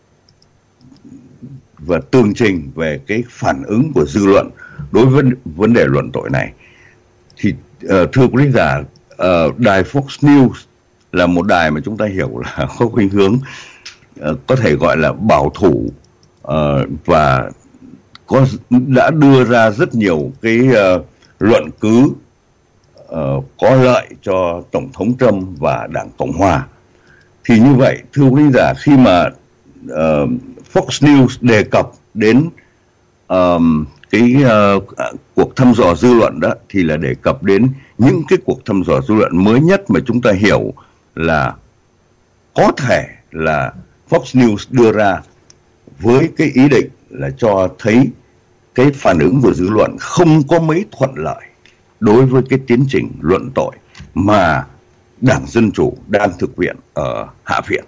và tường trình về cái phản ứng của dư luận đối với vấn đề luận tội này. Thì uh, thưa quý khán giả, uh, đài Fox News là một đài mà chúng ta hiểu là có khuynh hướng uh, có thể gọi là bảo thủ, uh, và có đã đưa ra rất nhiều cái uh, luận cứ uh, có lợi cho Tổng thống Trump và Đảng Cộng Hòa. Thì như vậy, thưa quý khán giả, khi mà uh, Fox News đề cập đến uh, cái uh, cuộc thăm dò dư luận đó, thì là đề cập đến những cái cuộc thăm dò dư luận mới nhất mà chúng ta hiểu là có thể là Fox News đưa ra với cái ý định là cho thấy cái phản ứng của dư luận không có mấy thuận lợi đối với cái tiến trình luận tội mà Đảng Dân Chủ đang thực hiện ở Hạ viện.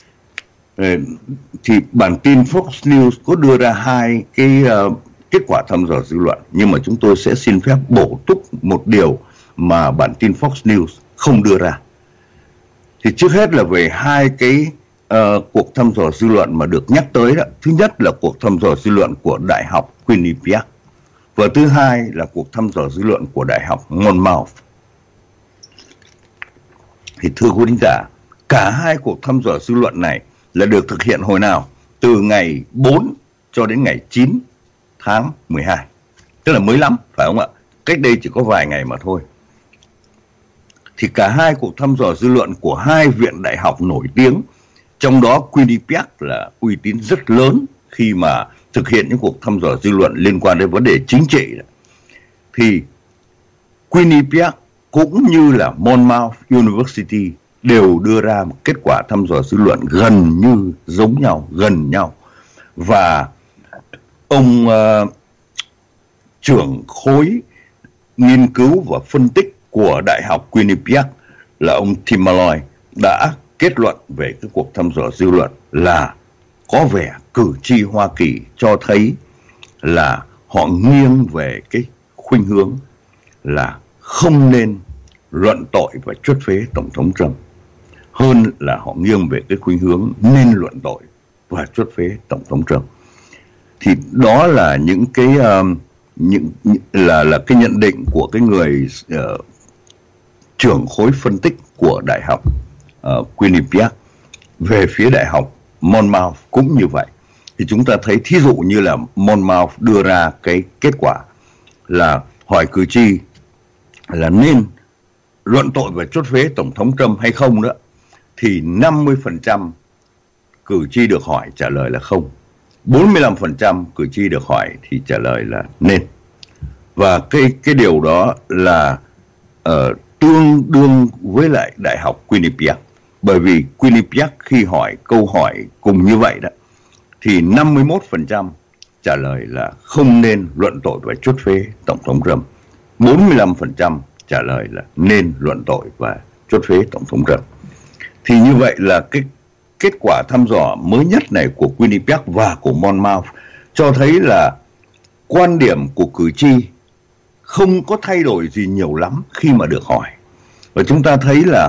Thì bản tin Fox News có đưa ra hai cái uh, kết quả thăm dò dư luận, nhưng mà chúng tôi sẽ xin phép bổ túc một điều mà bản tin Fox News không đưa ra. Thì trước hết là về hai cái uh, cuộc thăm dò dư luận mà được nhắc tới đó. Thứ nhất là cuộc thăm dò dư luận của Đại học Quinnipiac, và thứ hai là cuộc thăm dò dư luận của Đại học Monmouth. Thì thưa quý khán giả, cả hai cuộc thăm dò dư luận này là được thực hiện hồi nào? từ ngày bốn cho đến ngày chín tháng mười hai. Tức là mới lắm, phải không ạ? Cách đây chỉ có vài ngày mà thôi. Thì cả hai cuộc thăm dò dư luận của hai viện đại học nổi tiếng, trong đó Quinnipiac là uy tín rất lớn khi mà thực hiện những cuộc thăm dò dư luận liên quan đến vấn đề chính trị. Thì Quinnipiac cũng như là Monmouth University đều đưa ra một kết quả thăm dò dư luận gần như giống nhau, gần nhau. Và ông uh, trưởng khối nghiên cứu và phân tích của Đại học Quinnipiac là ông Tim Malloy đã kết luận về cái cuộc thăm dò dư luận là có vẻ cử tri Hoa Kỳ cho thấy là họ nghiêng về cái khuynh hướng là không nên luận tội và chuất phế Tổng thống Trump, hơn là họ nghiêng về cái khuynh hướng nên luận tội và chuất phế Tổng thống Trump. Thì đó là những cái uh, những là là cái nhận định của cái người uh, trưởng khối phân tích của Đại học uh, Quinnipiac. Về phía Đại học Monmouth cũng như vậy. Thì chúng ta thấy thí dụ như là Monmouth đưa ra cái kết quả là hỏi cử tri là nên luận tội và chuất phế Tổng thống Trump hay không nữa, thì năm mươi phần trăm cử tri được hỏi trả lời là không, bốn mươi lăm phần trăm cử tri được hỏi thì trả lời là nên. Và cái cái điều đó là uh, tương đương với lại Đại học Quinnipiac, bởi vì Quinnipiac khi hỏi câu hỏi cùng như vậy đó thì năm mươi mốt phần trăm trả lời là không nên luận tội và chuất phế Tổng thống Trump, bốn mươi lăm phần trăm trả lời là nên luận tội và chuất phế Tổng thống Trump. Thì như vậy là cái kết quả thăm dò mới nhất này của Quinnipiac và của Monmouth cho thấy là quan điểm của cử tri không có thay đổi gì nhiều lắm khi mà được hỏi. Và chúng ta thấy là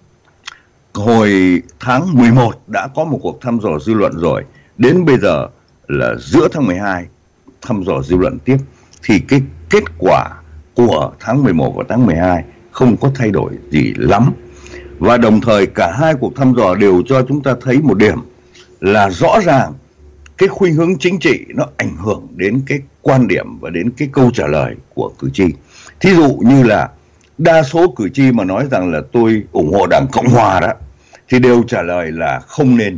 hồi tháng mười một đã có một cuộc thăm dò dư luận rồi, đến bây giờ là giữa tháng mười hai thăm dò dư luận tiếp, thì cái kết quả của tháng mười một và tháng mười hai không có thay đổi gì lắm. Và đồng thời cả hai cuộc thăm dò đều cho chúng ta thấy một điểm là rõ ràng cái khuynh hướng chính trị nó ảnh hưởng đến cái quan điểm và đến cái câu trả lời của cử tri. Thí dụ như là đa số cử tri mà nói rằng là tôi ủng hộ Đảng Cộng Hòa đó, thì đều trả lời là không nên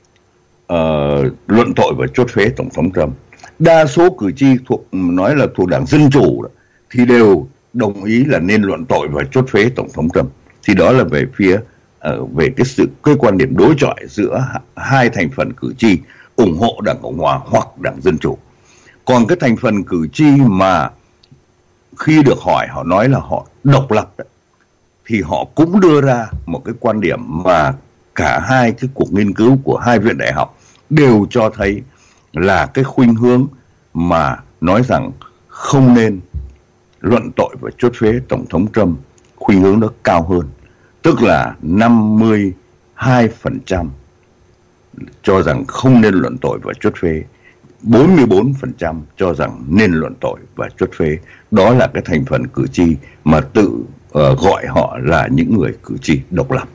uh, luận tội và chuất phế Tổng thống Trump. Đa số cử tri thuộc nói là thuộc Đảng Dân Chủ đó, thì đều đồng ý là nên luận tội và chuất phế Tổng thống Trump. Thì đó là về phía uh, về cái sự cái quan điểm đối chọi giữa hai thành phần cử tri ủng hộ Đảng Cộng Hòa hoặc Đảng Dân Chủ. Còn cái thành phần cử tri mà khi được hỏi họ nói là họ độc lập đó, thì họ cũng đưa ra một cái quan điểm mà cả hai cái cuộc nghiên cứu của hai viện đại học đều cho thấy là cái khuynh hướng mà nói rằng không nên luận tội và chuất phế Tổng thống Trump, khuynh hướng đó cao hơn. Tức là năm mươi hai phần trăm cho rằng không nên luận tội và chuất phế, bốn mươi bốn phần trăm cho rằng nên luận tội và chuất phế. Đó là cái thành phần cử tri mà tự uh, gọi họ là những người cử tri độc lập.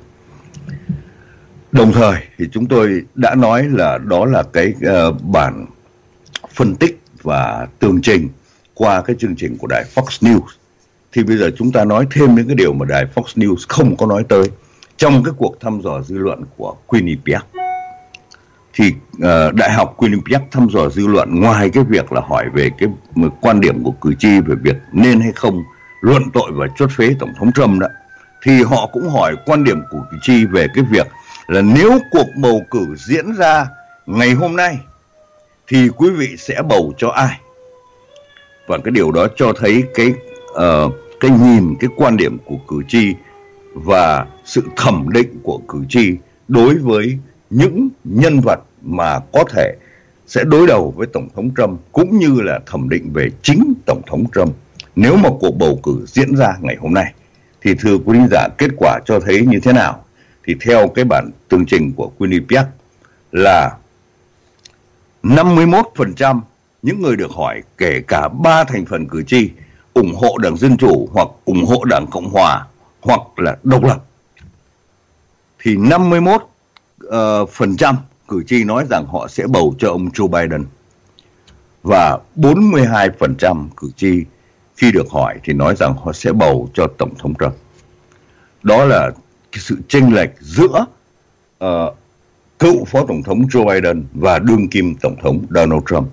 Đồng thời thì chúng tôi đã nói là đó là cái uh, bản phân tích và tường trình qua cái chương trình của đài Fox News. Thì bây giờ chúng ta nói thêm những cái điều mà đài Fox News không có nói tới trong cái cuộc thăm dò dư luận của Quinnipiac. Thì uh, Đại học Quinnipiac thăm dò dư luận ngoài cái việc là hỏi về cái quan điểm của cử tri về việc nên hay không luận tội và chuất phế Tổng thống Trump đó, thì họ cũng hỏi quan điểm của cử tri về cái việc là nếu cuộc bầu cử diễn ra ngày hôm nay thì quý vị sẽ bầu cho ai. Và cái điều đó cho thấy cái uh, cái nhìn, cái quan điểm của cử tri và sự thẩm định của cử tri đối với những nhân vật mà có thể sẽ đối đầu với Tổng thống Trump, cũng như là thẩm định về chính Tổng thống Trump nếu mà cuộc bầu cử diễn ra ngày hôm nay. Thì thưa quý khán giả, kết quả cho thấy như thế nào? Thì theo cái bản tường trình của Quinnipiac là năm mươi mốt phần trăm những người được hỏi, kể cả ba thành phần cử tri, ủng hộ Đảng Dân Chủ hoặc ủng hộ Đảng Cộng Hòa hoặc là độc lập. Thì năm mươi mốt phần trăm cử tri nói rằng họ sẽ bầu cho ông Joe Biden. Và bốn mươi hai phần trăm cử tri khi được hỏi thì nói rằng họ sẽ bầu cho Tổng thống Trump. Đó là cái sự chênh lệch giữa uh, cựu Phó Tổng thống Joe Biden và đương kim Tổng thống Donald Trump.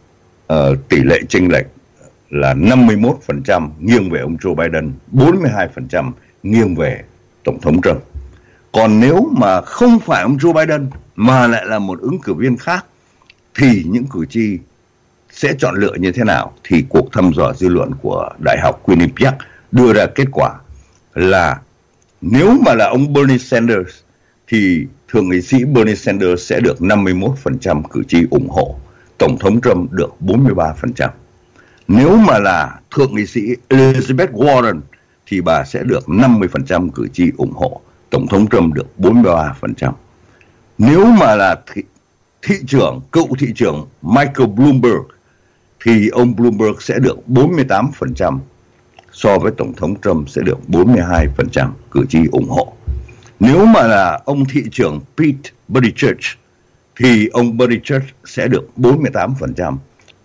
Uh, tỷ lệ chênh lệch là năm mươi mốt phần trăm nghiêng về ông Joe Biden, bốn mươi hai phần trăm nghiêng về Tổng thống Trump. Còn nếu mà không phải ông Joe Biden mà lại là một ứng cử viên khác thì những cử tri sẽ chọn lựa như thế nào? Thì cuộc thăm dò dư luận của Đại học Quinnipiac đưa ra kết quả là nếu mà là ông Bernie Sanders thì thượng nghị sĩ Bernie Sanders sẽ được năm mươi mốt phần trăm cử tri ủng hộ, Tổng thống Trump được bốn mươi ba phần trăm. Nếu mà là thượng nghị sĩ Elizabeth Warren thì bà sẽ được năm mươi phần trăm cử tri ủng hộ, Tổng thống Trump được bốn mươi ba phần trăm. Nếu mà là thị, thị trưởng, cựu thị trưởng Michael Bloomberg thì ông Bloomberg sẽ được bốn mươi tám phần trăm, so với Tổng thống Trump sẽ được bốn mươi hai phần trăm cử tri ủng hộ. Nếu mà là ông thị trưởng Pete Buttigieg thì ông Buttigieg sẽ được bốn mươi tám phần trăm,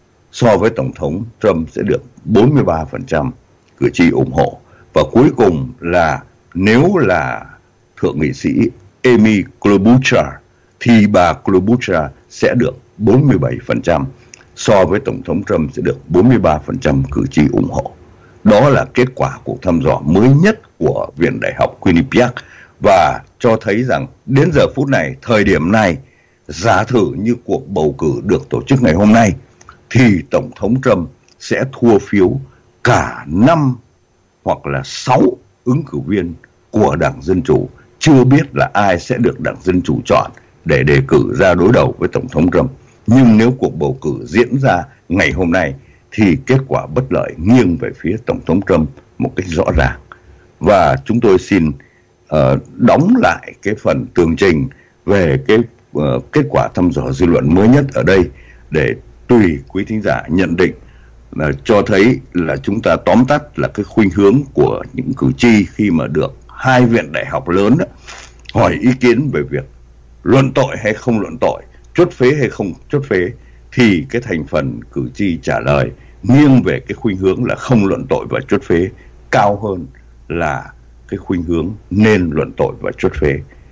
so với Tổng thống Trump sẽ được bốn mươi ba phần trăm cử tri ủng hộ. Và cuối cùng là nếu là thượng nghị sĩ Amy Klobuchar thì bà Klobuchar sẽ được bốn mươi bảy phần trăm, so với Tổng thống Trump sẽ được bốn mươi ba phần trăm cử tri ủng hộ. Đó là kết quả cuộc thăm dò mới nhất của Viện Đại học Quinnipiac và cho thấy rằng đến giờ phút này, thời điểm này, giả thử như cuộc bầu cử được tổ chức ngày hôm nay thì Tổng thống Trump sẽ thua phiếu cả năm hoặc là sáu ứng cử viên của Đảng Dân Chủ. Chưa biết là ai sẽ được Đảng Dân Chủ chọn để đề cử ra đối đầu với Tổng thống Trump. Nhưng nếu cuộc bầu cử diễn ra ngày hôm nay thì kết quả bất lợi nghiêng về phía Tổng thống Trump một cách rõ ràng. Và chúng tôi xin uh, đóng lại cái phần tường trình về cái uh, kết quả thăm dò dư luận mới nhất ở đây để tùy quý thính giả nhận định, là cho thấy là chúng ta tóm tắt là cái khuynh hướng của những cử tri khi mà được hai viện đại học lớn đó, hỏi ý kiến về việc luận tội hay không luận tội, chốt phế hay không chốt phế, thì cái thành phần cử tri trả lời nghiêng về cái khuynh hướng là không luận tội và chốt phế cao hơn là cái khuynh hướng nên luận tội và chốt phế.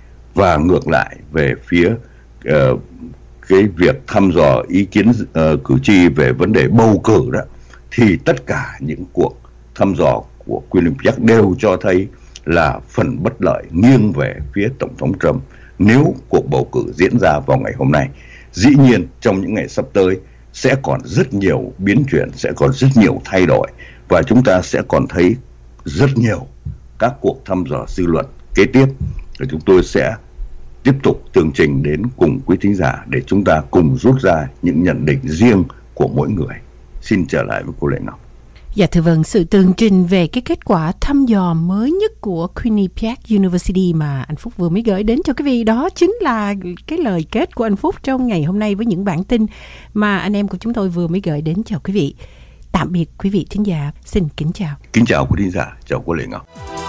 Và ngược lại về phía uh, cái việc thăm dò ý kiến uh, cử tri về vấn đề bầu cử đó, thì tất cả những cuộc thăm dò của Quinnipiac đều cho thấy là phần bất lợi nghiêng về phía Tổng thống Trump nếu cuộc bầu cử diễn ra vào ngày hôm nay. Dĩ nhiên trong những ngày sắp tới sẽ còn rất nhiều biến chuyển, sẽ còn rất nhiều thay đổi và chúng ta sẽ còn thấy rất nhiều các cuộc thăm dò dư luận kế tiếp. Và chúng tôi sẽ tiếp tục tường trình đến cùng quý thính giả để chúng ta cùng rút ra những nhận định riêng của mỗi người. Xin trở lại với cô Lệ Ngọc. Dạ thưa vâng, sự tường trình về cái kết quả thăm dò mới nhất của Quinnipiac University mà anh Phúc vừa mới gửi đến cho quý vị, đó chính là cái lời kết của anh Phúc trong ngày hôm nay với những bản tin mà anh em của chúng tôi vừa mới gửi đến cho quý vị. Tạm biệt quý vị thính giả, xin kính chào. Kính chào quý thính giả, chào cô Lệ Ngọc.